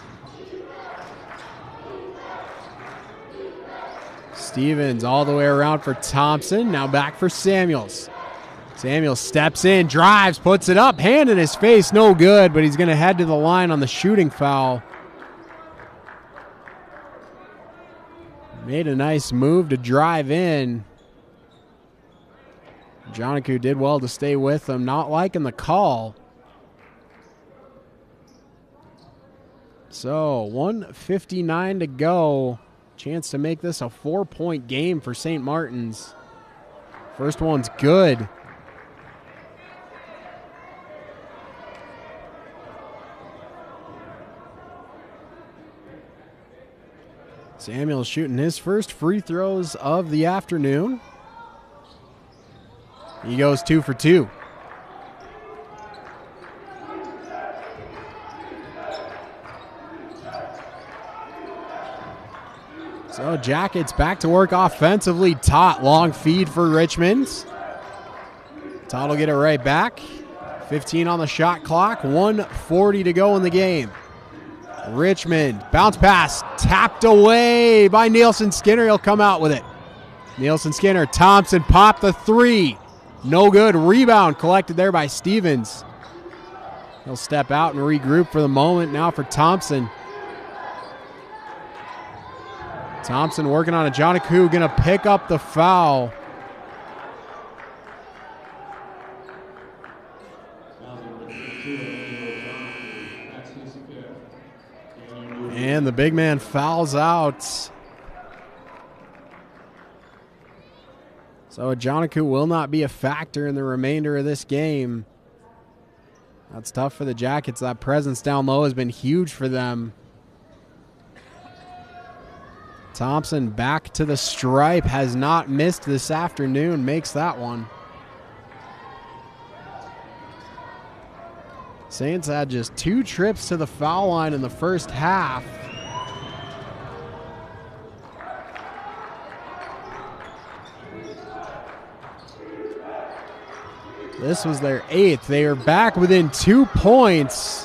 Stevens all the way around for Thompson. Now back for Samuels. Samuels steps in, drives, puts it up. Hand in his face, no good, but he's going to head to the line on the shooting foul. Made a nice move to drive in. Joniku did well to stay with him, not liking the call. So one fifty-nine to go. Chance to make this a four-point game for Saint Martin's. First one's good. Samuel's shooting his first free throws of the afternoon. He goes two for two. So Jackets back to work offensively. Tot, long feed for Richmond. Tot will get it right back. fifteen on the shot clock. one forty to go in the game. Richmond, bounce pass, tapped away by Nielsen Skinner. He'll come out with it. Nielsen Skinner, Thompson, pop the three. No good. Rebound collected there by Stevens. He'll step out and regroup for the moment. Now for Thompson. Thompson working on a Joniku, going to pick up the foul. And the big man fouls out. So Joniku will not be a factor in the remainder of this game. That's tough for the Jackets. That presence down low has been huge for them. Thompson back to the stripe, has not missed this afternoon, makes that one. Saints had just two trips to the foul line in the first half. This was their eighth. They are back within two points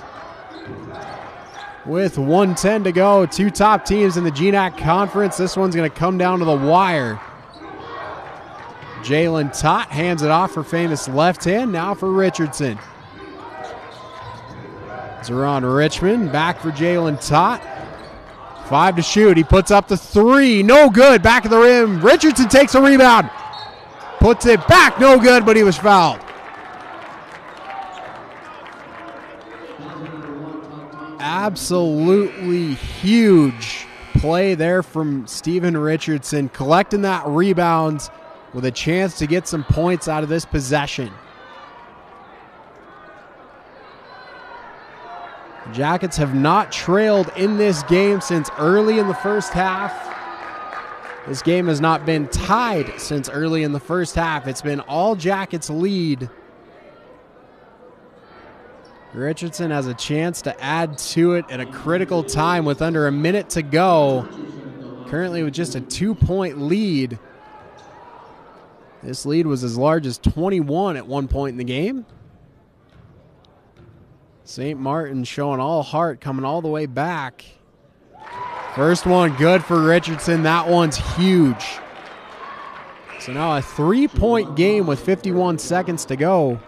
with one ten to go. Two top teams in the G NAC Conference. This one's going to come down to the wire. Jalen Tott hands it off for famous left hand. Now for Richardson. Zeron Richmond back for Jalen Tott. Five to shoot. He puts up the three. No good. Back of the rim. Richardson takes a rebound. Puts it back. No good, but he was fouled. Absolutely huge play there from Steven Richardson, collecting that rebound with a chance to get some points out of this possession. The Jackets have not trailed in this game since early in the first half. This game has not been tied since early in the first half. It's been all Jackets lead. Richardson has a chance to add to it at a critical time with under a minute to go. Currently with just a two-point lead. This lead was as large as twenty-one at one point in the game. Saint Martin showing all heart, coming all the way back. First one good for Richardson. That one's huge. So now a three-point game with fifty-one seconds to go.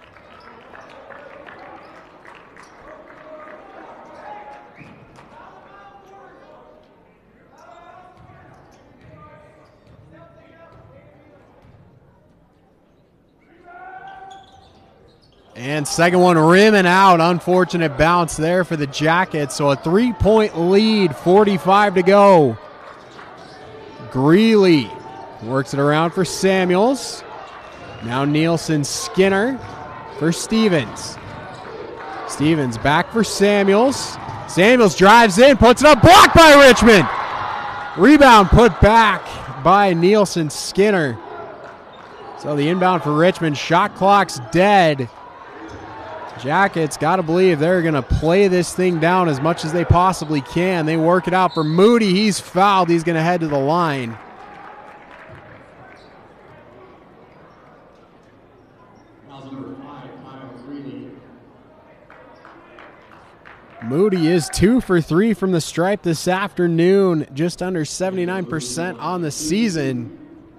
And second one rimming out. Unfortunate bounce there for the Jackets. So a three-point lead, forty-five to go. Greeley works it around for Samuels. Now Nielsen Skinner for Stevens. Stevens back for Samuels. Samuels drives in, puts it up, blocked by Richmond. Rebound put back by Nielsen Skinner. So the inbound for Richmond, shot clock's dead. Jackets got to believe they're going to play this thing down as much as they possibly can. They work it out for Moody. He's fouled. He's going to head to the line. Moody is two for three from the stripe this afternoon, just under seventy-nine percent on the season.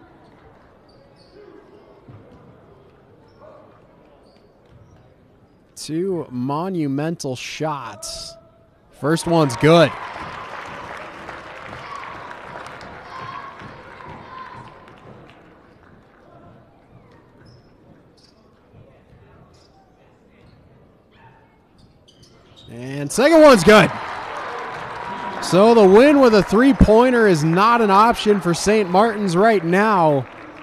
Two monumental shots. First one's good. And second one's good. So the win with a three-pointer is not an option for Saint Martin's right now.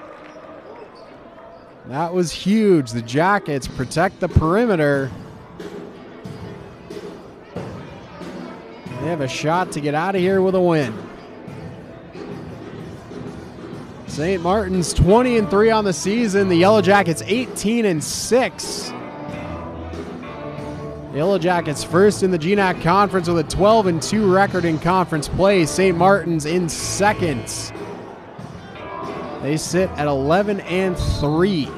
That was huge. The Jackets protect the perimeter. They have a shot to get out of here with a win. Saint Martin's twenty and three on the season. The Yellow Jackets eighteen and six. The Yellow Jackets first in the G NAC Conference with a twelve and two record in conference play. Saint Martin's in second. They sit at eleven and three.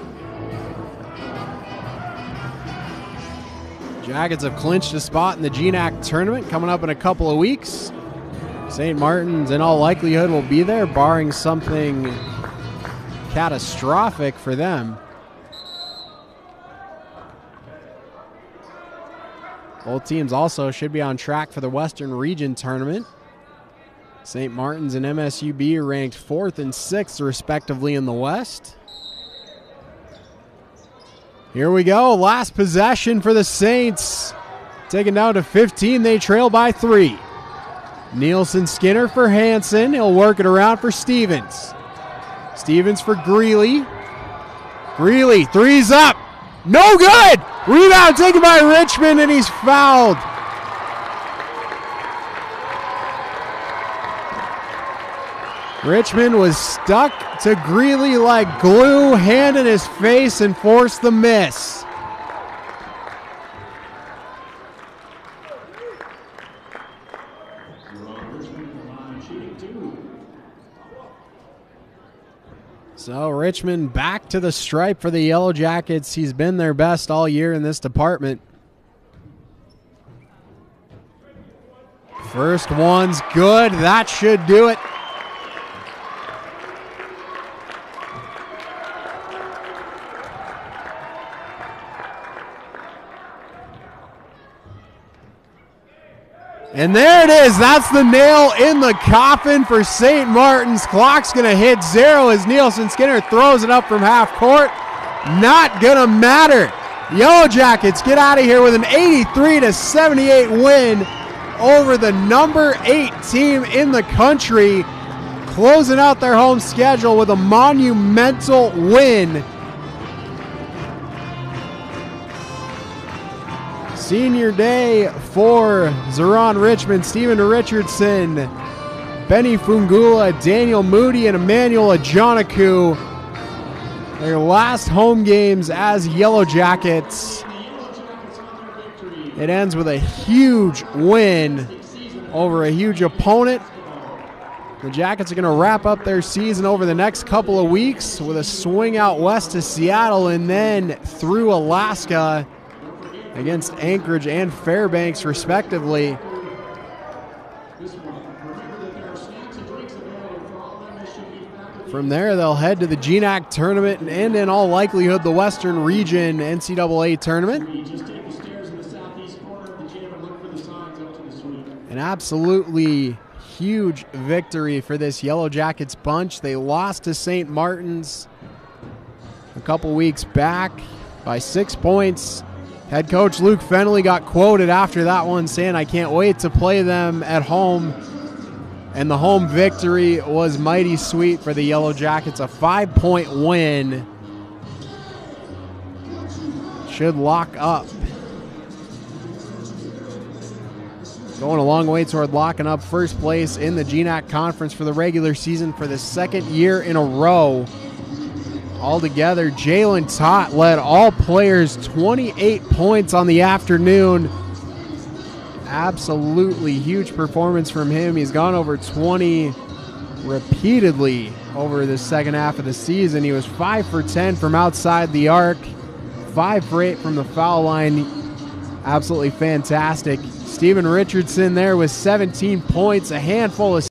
Jackets have clinched a spot in the G NAC tournament coming up in a couple of weeks. Saint Martin's in all likelihood will be there, barring something catastrophic for them. Both teams also should be on track for the Western Region tournament. Saint Martin's and M S U B are ranked fourth and sixth, respectively, in the West. Here we go. Last possession for the Saints. Taken down to fifteen. They trail by three. Nielsen Skinner for Hansen. He'll work it around for Stevens. Stevens for Greeley. Greeley, three's up. No good. Rebound taken by Richmond, and he's fouled. Richmond was stuck to Greeley like glue, hand in his face, and forced the miss. So Richmond back to the stripe for the Yellow Jackets. He's been their best all year in this department. First one's good. That should do it. And there it is. That's the nail in the coffin for Saint Martin's. Clock's going to hit zero as Nielsen Skinner throws it up from half court. Not going to matter. Yellow Jackets get out of here with an eighty-three to seventy-eight win over the number eight team in the country, closing out their home schedule with a monumental win. Senior day for Zeron Richmond, Stephen Richardson, Benny Fungula, Daniel Moody, and Emmanuel Ajanaku. Their last home games as Yellow Jackets. It ends with a huge win over a huge opponent. The Jackets are going to wrap up their season over the next couple of weeks with a swing out west to Seattle and then through Alaska against Anchorage and Fairbanks, respectively. From there, they'll head to the G N A C tournament and, in all likelihood, the Western Region N C double A tournament. An absolutely huge victory for this Yellow Jackets bunch. They lost to Saint Martin's a couple weeks back by six points. Head coach Luke Fennelly got quoted after that one saying, "I can't wait to play them at home." And the home victory was mighty sweet for the Yellow Jackets. A five-point win should lock up. Going a long way toward locking up first place in the G N A C Conference for the regular season for the second year in a row. Altogether, Jalen Tott led all players, twenty-eight points on the afternoon. Absolutely huge performance from him. He's gone over twenty repeatedly over the second half of the season. He was five for ten from outside the arc, five for eight from the foul line. Absolutely fantastic. Stephen Richardson there with seventeen points, a handful of